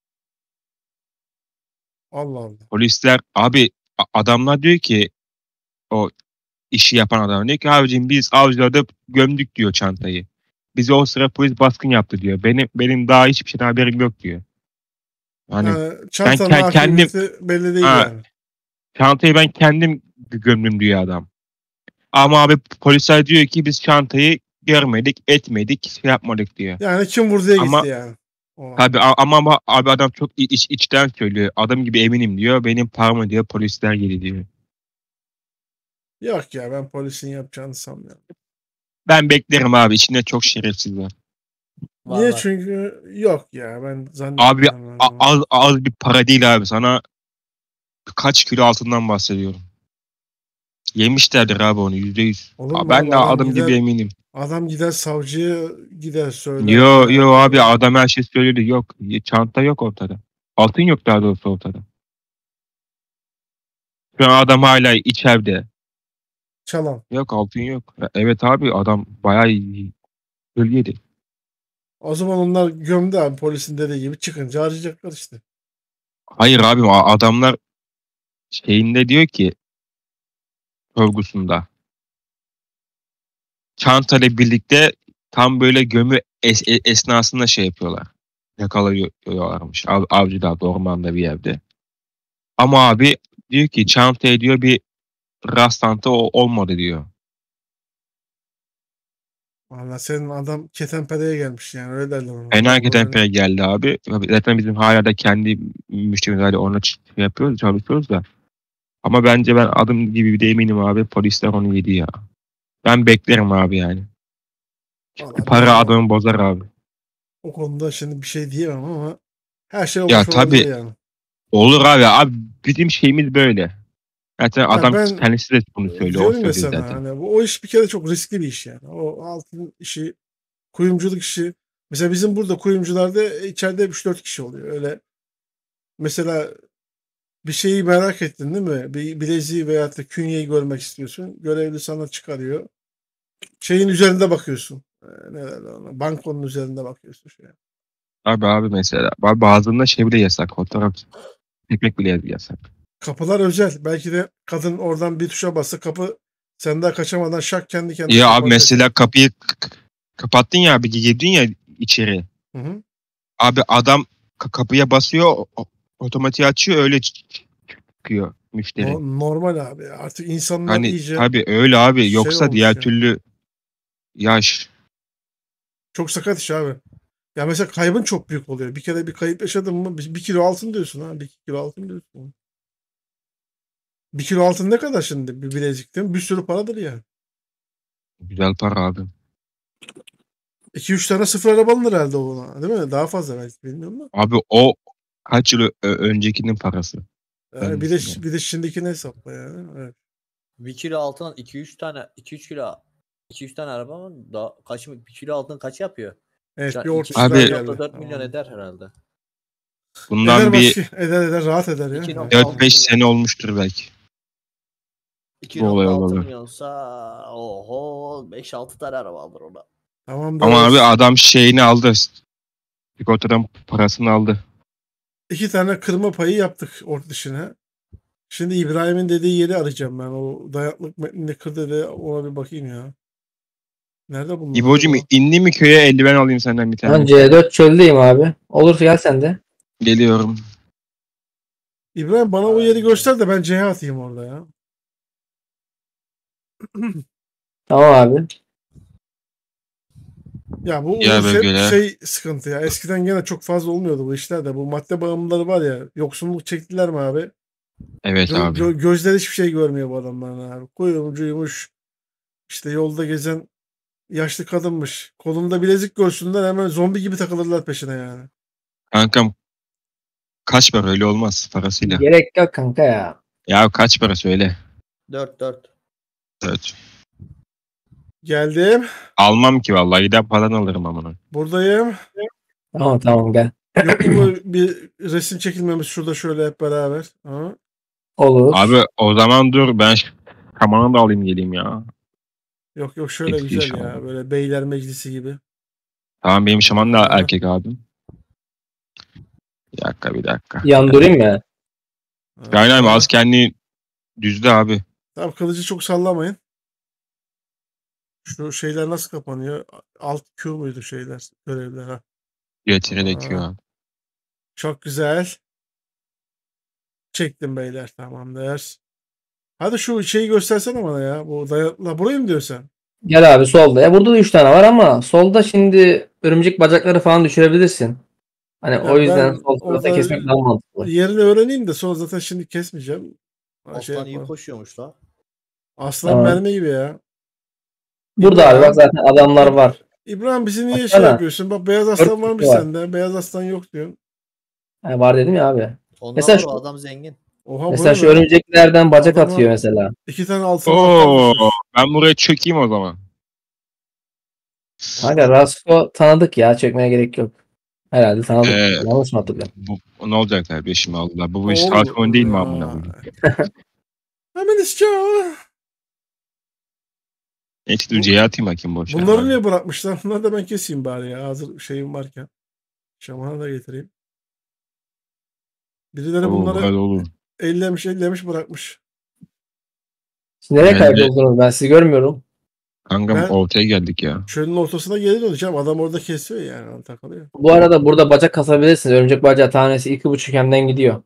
Speaker 2: Allah Allah.
Speaker 4: Polisler abi a- adamlar diyor ki o işi yapan adam diyor ki abicim biz Avcılar'da gömdük diyor çantayı. Bize o sıra polis baskın yaptı diyor. Benim benim daha hiçbir şeyden haberim yok diyor. Yani
Speaker 2: Yani çantanın
Speaker 4: ke- kendim-
Speaker 2: akıbeti belli değil
Speaker 4: Ha.
Speaker 2: yani.
Speaker 4: çantayı ben kendim gömdüm diyor adam. Ama abi polisler diyor ki biz çantayı görmedik, etmedik, şey yapmadık diyor.
Speaker 2: Yani kim vur diye
Speaker 4: Ama-
Speaker 2: gitti yani. O.
Speaker 4: Tabii a- ama, ama abi adam çok i- iç, içten söylüyor. Adam gibi eminim diyor. Benim paramı diyor polisler yedi diyor.
Speaker 2: Yok ya ben polisin yapacağını sanmıyorum.
Speaker 4: Ben beklerim abi. İçinde çok şerefsiz var.
Speaker 1: Var,
Speaker 2: Niye?
Speaker 1: var.
Speaker 2: Çünkü yok ya ben
Speaker 4: Abi
Speaker 2: zannetmiyorum.
Speaker 4: a- az, az bir para değil abi. Sana kaç kilo altından bahsediyorum. Yemişlerdir abi onu yüzde yüz.
Speaker 2: Olur mu
Speaker 4: Ben
Speaker 2: abi?
Speaker 4: de
Speaker 2: Adam
Speaker 4: adım
Speaker 2: gider-
Speaker 4: gibi eminim.
Speaker 2: Adam gider savcıya gider söyler.
Speaker 4: Yo
Speaker 2: Yani.
Speaker 4: yo abi adam her şey söyledi. Yok. Çanta yok ortada. Altın yok daha doğrusu ortada. Şu an adam hala içeride.
Speaker 2: Çalan.
Speaker 4: Yok altın yok. Evet abi adam bayağı iyi. Bölgeydi.
Speaker 2: O zaman onlar gömdü abi polisin dediği gibi çıkınca harcayacaklar işte.
Speaker 4: Hayır abi a- adamlar şeyinde diyor ki sorgusunda çantayla birlikte tam böyle gömü es- e- esnasında şey yapıyorlar. Yakalıyorlarmış. Av, avcıda ormanda bir yerde. Ama abi diyor ki çantaya diyor bir rastlantı o- olmadı diyor.
Speaker 2: Valla senin adam ketenpereye gelmiş yani öyle derler ona.
Speaker 4: Fena
Speaker 2: Vallahi
Speaker 4: ketempere geldi abi. Zaten bizim hala da kendi müşterilerle ona şey yapıyoruz, çalışıyoruz da. Ama bence ben adım gibi de eminim abi polisler onu yedi ya. Ben beklerim abi yani.
Speaker 2: Vallahi
Speaker 4: Para
Speaker 2: ben-
Speaker 4: adamı bozar abi.
Speaker 2: O konuda şimdi bir şey diyemem ama her şey
Speaker 4: Ya
Speaker 2: olmuş olabilir
Speaker 4: tabii.
Speaker 2: yani.
Speaker 4: Olur abi. Abi bizim şeyimiz böyle. Zaten adam
Speaker 2: ben-
Speaker 4: kendisi de bunu söylüyor. O
Speaker 2: Diyorum ya
Speaker 4: söylüyor
Speaker 2: sana
Speaker 4: zaten.
Speaker 2: hani bu, o iş bir kere çok riskli bir iş yani. O altın işi, kuyumculuk işi. Mesela bizim burada kuyumcularda içeride üç dört kişi oluyor. Öyle mesela bir şeyi merak ettin değil mi? Bir bileziği veyahut da künyeyi görmek istiyorsun. Görevli sana çıkarıyor. Şeyin üzerinde bakıyorsun. Ee, ne derler ona? Bankonun üzerinde bakıyorsun. Şey.
Speaker 4: Abi abi mesela. Abi bazılarında şey bile yasak. Fotoğraf çekmek bile yasak.
Speaker 2: Kapılar özel. Belki de kadın oradan bir tuşa bassa kapı senden kaçamadan şak kendi kendine
Speaker 4: Ya abi
Speaker 2: kapanacak.
Speaker 4: mesela kapıyı k- k- kapattın ya abi girdin ya içeri.
Speaker 2: Hı hı.
Speaker 4: Abi adam ka- kapıya basıyor o- o- otomatiği açıyor öyle ç- ç- çıkıyor müşteri.
Speaker 2: No- normal abi. Artık insanlar
Speaker 4: Hani
Speaker 2: iyice
Speaker 4: tabii öyle abi
Speaker 2: şey
Speaker 4: yoksa
Speaker 2: olmuş
Speaker 4: diğer
Speaker 2: ya.
Speaker 4: türlü yaş.
Speaker 2: çok sakat iş abi. Ya mesela kaybın çok büyük oluyor. Bir kere bir kayıp yaşadın mı bir, bir kilo altın diyorsun ha. Bir kilo altın diyorsun. Bir kilo altın ne kadar şimdi bir bilezik değil mi? Bir sürü paradır yani.
Speaker 4: Güzel para abi.
Speaker 2: iki üç tane sıfır araba alınır herhalde ona. Değil mi? Daha fazla belki bilmiyorum da.
Speaker 4: Abi o kaç yıl ö- öncekinin parası.
Speaker 2: Yani
Speaker 4: Ben
Speaker 2: bir de
Speaker 4: düşünüyorum.
Speaker 2: bir de şimdikini hesapla yani. Evet.
Speaker 1: Bir kilo altın iki üç tane iki üç kilo iki üç tane araba ama daha kaç mı? bir kilo altın kaç yapıyor?
Speaker 2: Evet
Speaker 1: Şu an
Speaker 2: bir
Speaker 1: iki-
Speaker 2: ortasından
Speaker 4: Abi-
Speaker 2: geldi.
Speaker 1: dört milyon
Speaker 2: Tamam.
Speaker 1: eder herhalde.
Speaker 4: Bundan
Speaker 2: Eder
Speaker 4: bir
Speaker 2: başka. Eder eder rahat eder ya.
Speaker 1: İki
Speaker 2: Evet.
Speaker 1: nokta altı
Speaker 4: dört beş sene olmuştur belki. Bu olay
Speaker 1: iki nokta altı
Speaker 4: olalı.
Speaker 1: milyonsa oho beş altı tane araba alır ona.
Speaker 2: Tamamdır.
Speaker 4: Ama abi adam şeyini aldı. Sigortadan parasını aldı.
Speaker 2: İki tane kırma payı yaptık ort dışına. Şimdi İbrahim'in dediği yeri arayacağım ben. O dayaklık metninde kır dedi. Ona bir bakayım ya. Nerede bunlar?
Speaker 4: İbo'cum
Speaker 2: acaba?
Speaker 4: indi mi köye eldiven alayım senden bir
Speaker 3: Ben
Speaker 4: tane.
Speaker 3: C dört çöldeyim abi. Olur gel sen de.
Speaker 4: Geliyorum.
Speaker 2: İbrahim bana o yeri göster de ben C'ye atayım orada ya.
Speaker 3: Tamam abi.
Speaker 2: Ya bu
Speaker 4: Ya
Speaker 2: Urus hep
Speaker 4: bölgeler.
Speaker 2: şey sıkıntı ya. Eskiden gene çok fazla olmuyordu bu işler de. Bu madde bağımlıları var ya. Yoksunluk çektiler mi abi?
Speaker 4: Evet
Speaker 2: Gö-
Speaker 4: abi.
Speaker 2: gö- gözler hiçbir şey görmüyor bu adamların abi. Kuyumcuymuş. İşte yolda gezen yaşlı kadınmış. Kolunda bilezik görsünler hemen zombi gibi takılırlar peşine yani.
Speaker 4: Kankam kaç para öyle olmaz parasıyla.
Speaker 3: Gerek yok kanka ya.
Speaker 4: Ya kaç para söyle.
Speaker 1: dört dört.
Speaker 4: Evet.
Speaker 2: Geldim.
Speaker 4: Almam ki vallahi gider falan alırım amına.
Speaker 2: Buradayım.
Speaker 3: Tamam tamam gel.
Speaker 2: Yok mu böyle bir resim çekilmemiz şurada şöyle hep beraber? Ha?
Speaker 3: Olur.
Speaker 4: Abi o zaman dur ben kamanı da alayım geleyim ya.
Speaker 2: Yok yok şöyle
Speaker 4: Eski
Speaker 2: güzel
Speaker 4: şaman.
Speaker 2: ya. Böyle beyler meclisi gibi.
Speaker 4: Tamam benim şaman da
Speaker 2: Aa.
Speaker 4: erkek abim. Bir dakika bir dakika.
Speaker 3: Yandırayım mı?
Speaker 2: Ha.
Speaker 4: Aynen abi az kendini düzle abi.
Speaker 2: Tamam kılıcı çok sallamayın. Şu şeyler nasıl kapanıyor? Alt Q muydu şeyler? Görevler ha.
Speaker 4: Getirerek
Speaker 2: Aa.
Speaker 4: ya.
Speaker 2: Çok güzel. Çektim beyler tamamdır. Hadi şu şeyi göstersene bana ya. Bu dayatla burayı mı diyorsun sen?
Speaker 3: Gel abi solda. Ya burada da üç tane var ama solda şimdi örümcek bacakları falan düşürebilirsin. Hani
Speaker 2: Ya
Speaker 3: o yüzden
Speaker 2: ben
Speaker 3: sol tarafta
Speaker 2: orada
Speaker 3: kesmek daha mantıklı.
Speaker 2: yerini öğreneyim de sonra zaten şimdi kesmeyeceğim. Ha, şey
Speaker 1: Aslan iyi
Speaker 2: yapma.
Speaker 1: koşuyormuş la.
Speaker 2: Aslan
Speaker 3: Tamam.
Speaker 2: mermi gibi ya.
Speaker 3: Burada abi bak zaten adamlar var.
Speaker 2: İbrahim bizi niye şey
Speaker 3: Baksana.
Speaker 2: yapıyorsun? Bak beyaz aslan
Speaker 3: Dört
Speaker 2: varmış
Speaker 3: kişi var.
Speaker 2: sende. Beyaz aslan yok diyorsun.
Speaker 3: Ha, var dedim ya abi.
Speaker 1: Ondan
Speaker 3: Mesela
Speaker 1: var
Speaker 3: şu-
Speaker 1: o adam zengin.
Speaker 2: Oha
Speaker 3: Mesela
Speaker 2: bu
Speaker 3: şu
Speaker 2: ne lan?
Speaker 3: örümceklerden bacak
Speaker 2: Adama-
Speaker 3: atıyor mesela.
Speaker 2: İki tane altın anahtar
Speaker 4: Oo,
Speaker 2: düşmüş.
Speaker 4: ben buraya çökeyim o zaman.
Speaker 3: Kanka Rasko tanıdık ya. Çekmeye gerek yok. Herhalde tanıdık.
Speaker 4: Ee,
Speaker 3: Yanlış mı hatırlıyorum?
Speaker 4: Bu ne olacak kardeşim Allah. Bu bu iş
Speaker 2: Oğlum
Speaker 4: saat oyun değil mi
Speaker 2: ya.
Speaker 4: amına koyayım?
Speaker 2: Hemen istiyor.
Speaker 4: Neyse dur C'ye atayım bakayım boş ver.
Speaker 2: Bunları
Speaker 4: Hadi.
Speaker 2: niye bırakmışlar? Bunları da ben keseyim bari ya. Hazır şeyim varken. Şamanı da getireyim. Birileri
Speaker 4: Oo,
Speaker 2: bunları
Speaker 4: hadi olur.
Speaker 2: ellemiş ellemiş bırakmış.
Speaker 3: Siz nereye
Speaker 4: Bence-
Speaker 3: kayboldunuz? Ben sizi görmüyorum.
Speaker 4: Kankam
Speaker 2: Ben-
Speaker 4: ortaya geldik ya.
Speaker 2: Çölün ortasına geri döneceğim. Adam orada kesiyor yani. Takılıyor.
Speaker 3: Bu arada burada bacak kasabilirsiniz. Örümcek bacağı tanesi iki buçuk hemden gidiyor.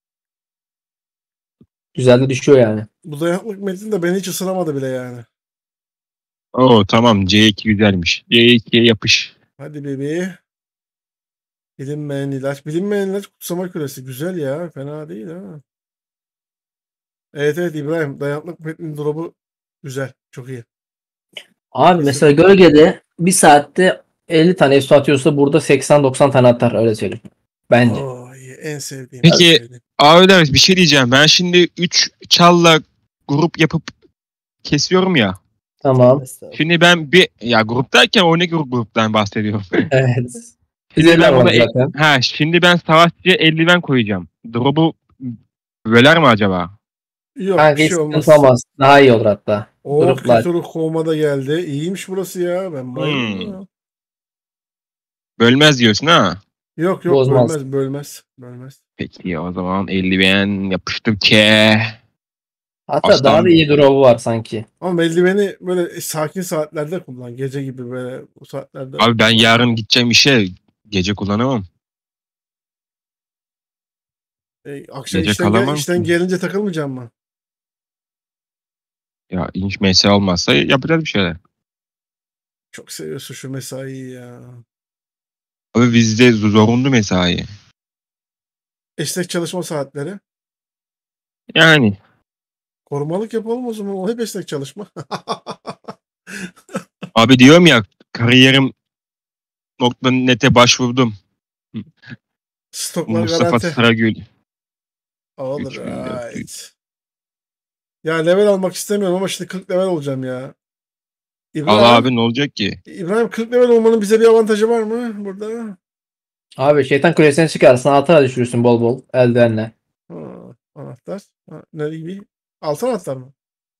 Speaker 3: Güzel de düşüyor yani.
Speaker 2: Bu dayaklık metin de beni hiç ısıramadı bile yani.
Speaker 4: Oo tamam C iki güzelmiş. C ikiye yapış.
Speaker 2: Hadi bebeği. Bilinmeyen ilaç. Bilinmeyen ilaç kutsama küresi. Güzel ya. Fena değil ha. Evet evet İbrahim. Dayanıklık metnin drop'u güzel. Çok iyi.
Speaker 3: Abi mesela gölgede bir saatte elli tane su atıyorsa burada seksen doksan tane atar öyle söyleyeyim. Bence.
Speaker 2: Oo, iyi. En sevdiğim.
Speaker 4: Peki-
Speaker 2: en sevdiğim.
Speaker 4: Abi bir şey diyeceğim. Ben şimdi üç çalla grup yapıp kesiyorum ya.
Speaker 3: Tamam.
Speaker 4: Şimdi ben bir ya grup derken o ne grup gruptan bahsediyorum.
Speaker 3: Evet.
Speaker 4: Şimdi
Speaker 3: Bize
Speaker 4: ben
Speaker 3: var
Speaker 4: buna
Speaker 3: zaten.
Speaker 4: ha şimdi ben savaşçıya eldiven koyacağım. Drop'u böler mi acaba?
Speaker 2: Yok
Speaker 3: Kanka
Speaker 2: bir
Speaker 3: hiç
Speaker 2: şey olmaz.
Speaker 3: sıkıntı olmaz. Daha iyi olur hatta.
Speaker 2: Oh
Speaker 3: Gruplar.
Speaker 2: kötü ruh kovma da geldi. İyiymiş burası ya. Ben bayıldım
Speaker 4: Hmm.
Speaker 2: ya.
Speaker 4: Bölmez diyorsun ha.
Speaker 2: Yok yok
Speaker 3: Bozmaz.
Speaker 2: bölmez bölmez. Bölmez.
Speaker 4: Peki o zaman eldiven yapıştır ki.
Speaker 3: Hatta
Speaker 4: Aslan-
Speaker 3: daha da iyi drop'u var sanki.
Speaker 2: Ama eldiveni böyle sakin saatlerde kullan. Gece gibi böyle bu saatlerde.
Speaker 4: Abi ben yarın gideceğim işe. Gece kullanamam.
Speaker 2: E, akşam
Speaker 4: gece
Speaker 2: işten, gel-
Speaker 4: kalamam
Speaker 2: işten
Speaker 4: ki.
Speaker 2: gelince takılmayacağım mı?
Speaker 4: Ya hiç mesai olmazsa yapacağız bir şeyler.
Speaker 2: Çok seviyorsun şu mesaiyi ya.
Speaker 4: Abi bizde zorunlu mesai.
Speaker 2: Esnek çalışma saatleri.
Speaker 4: Yani
Speaker 2: Korumalık yapalım o zaman. O hep esnek çalışma.
Speaker 4: abi diyorum ya kariyerim nokta net'e başvurdum.
Speaker 2: Stoklar
Speaker 4: Mustafa
Speaker 2: garanti.
Speaker 4: Saragül.
Speaker 2: All
Speaker 4: üç bin dört yüz.
Speaker 2: right. Ya level almak istemiyorum ama şimdi kırk level olacağım ya. İbrahim,
Speaker 4: Allah abi ne olacak ki?
Speaker 2: İbrahim kırk level olmanın bize bir avantajı var mı burada?
Speaker 3: Abi şeytan kulesine çıkarsın. Altına düşürürsün bol bol eldivenle.
Speaker 2: Ha, anahtar. Ha, ne gibi? Altın anahtar mı?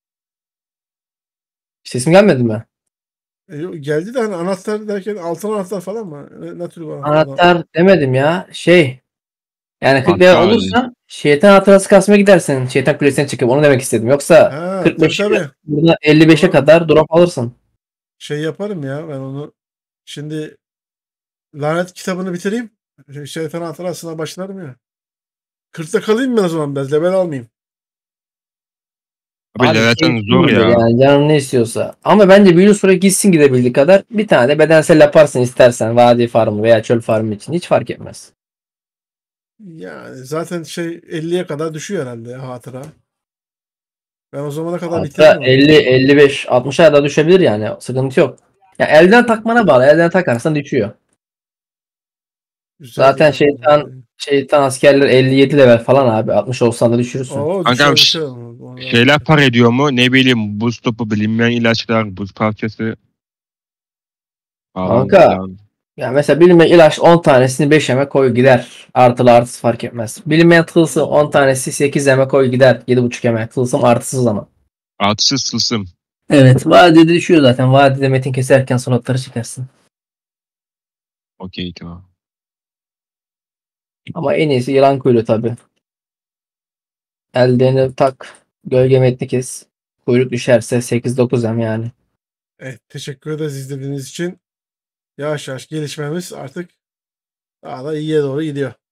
Speaker 3: Sesim gelmedi mi?
Speaker 2: E, yok, geldi de hani anahtar derken altın anahtar falan mı? Ne, ne tür bir anahtar?
Speaker 3: Anahtar demedim ya. Şey. Yani kırk level
Speaker 4: Hatta
Speaker 3: olursa şeytan hatırası kasmaya gidersin. Şeytan kulesine çıkıp onu demek istedim. Yoksa
Speaker 2: Ha,
Speaker 3: kırk beş
Speaker 2: tabii tabii.
Speaker 3: burada elli beşe
Speaker 2: Doğru.
Speaker 3: kadar drop alırsın.
Speaker 2: Şey yaparım ya ben onu. Şimdi lanet kitabını bitireyim. Şey- Şeytan hatırasına başlarım ya. kırkta kalayım ben o zaman biraz. Level almayayım.
Speaker 4: Abi
Speaker 3: Abi
Speaker 4: levelten
Speaker 3: keyifli
Speaker 4: zor
Speaker 3: gibi
Speaker 4: ya.
Speaker 3: Yani canın ne istiyorsa. Ama bence büyülü süre gitsin gidebildiği kadar bir tane de bedensel yaparsın istersen vadi farmı veya çöl farmı için. Hiç fark etmez.
Speaker 2: Yani zaten şey elliye kadar düşüyor herhalde ya hatıra. Ben o zamana kadar
Speaker 3: Hatta
Speaker 2: bitiririm onu.
Speaker 3: elli, elli beş, altmışa da düşebilir yani. Sıkıntı yok. Ya elden takmana bağlı. Elden takarsan düşüyor.
Speaker 2: Güzel
Speaker 3: Zaten
Speaker 2: ya.
Speaker 3: şeytan şeytan askerler elli yedi level falan abi. altmış olsan da düşürürsün.
Speaker 2: Oo,
Speaker 4: Kankam
Speaker 2: düşer
Speaker 4: ş-
Speaker 2: düşer. Onu-
Speaker 4: şeyler par ediyor mu? Ne bileyim buz topu, bilinmeyen ilaçlar, buz parçası falan
Speaker 3: Kanka
Speaker 4: filan.
Speaker 3: ya mesela bilinmeyen ilaç on tanesini beş yeme koy gider. Artılı artısı fark etmez. Bilinmeyen tılsım on tanesi sekiz yeme koy gider. yedi buçuk yeme. Tılsım artısız ama.
Speaker 4: Artısız tılsım.
Speaker 3: Evet, vadide düşüyor zaten. Vadide metin keserken slotları çekersin.
Speaker 4: Okey tamam.
Speaker 3: Ama en iyisi yılan kuyruğu tabi. Eldiveni tak. Gölge metni kes. Kuyruk düşerse sekiz dokuz yem yani.
Speaker 2: Evet, teşekkür ederiz izlediğiniz için. Yavaş yavaş gelişmemiz artık daha da iyiye doğru gidiyor.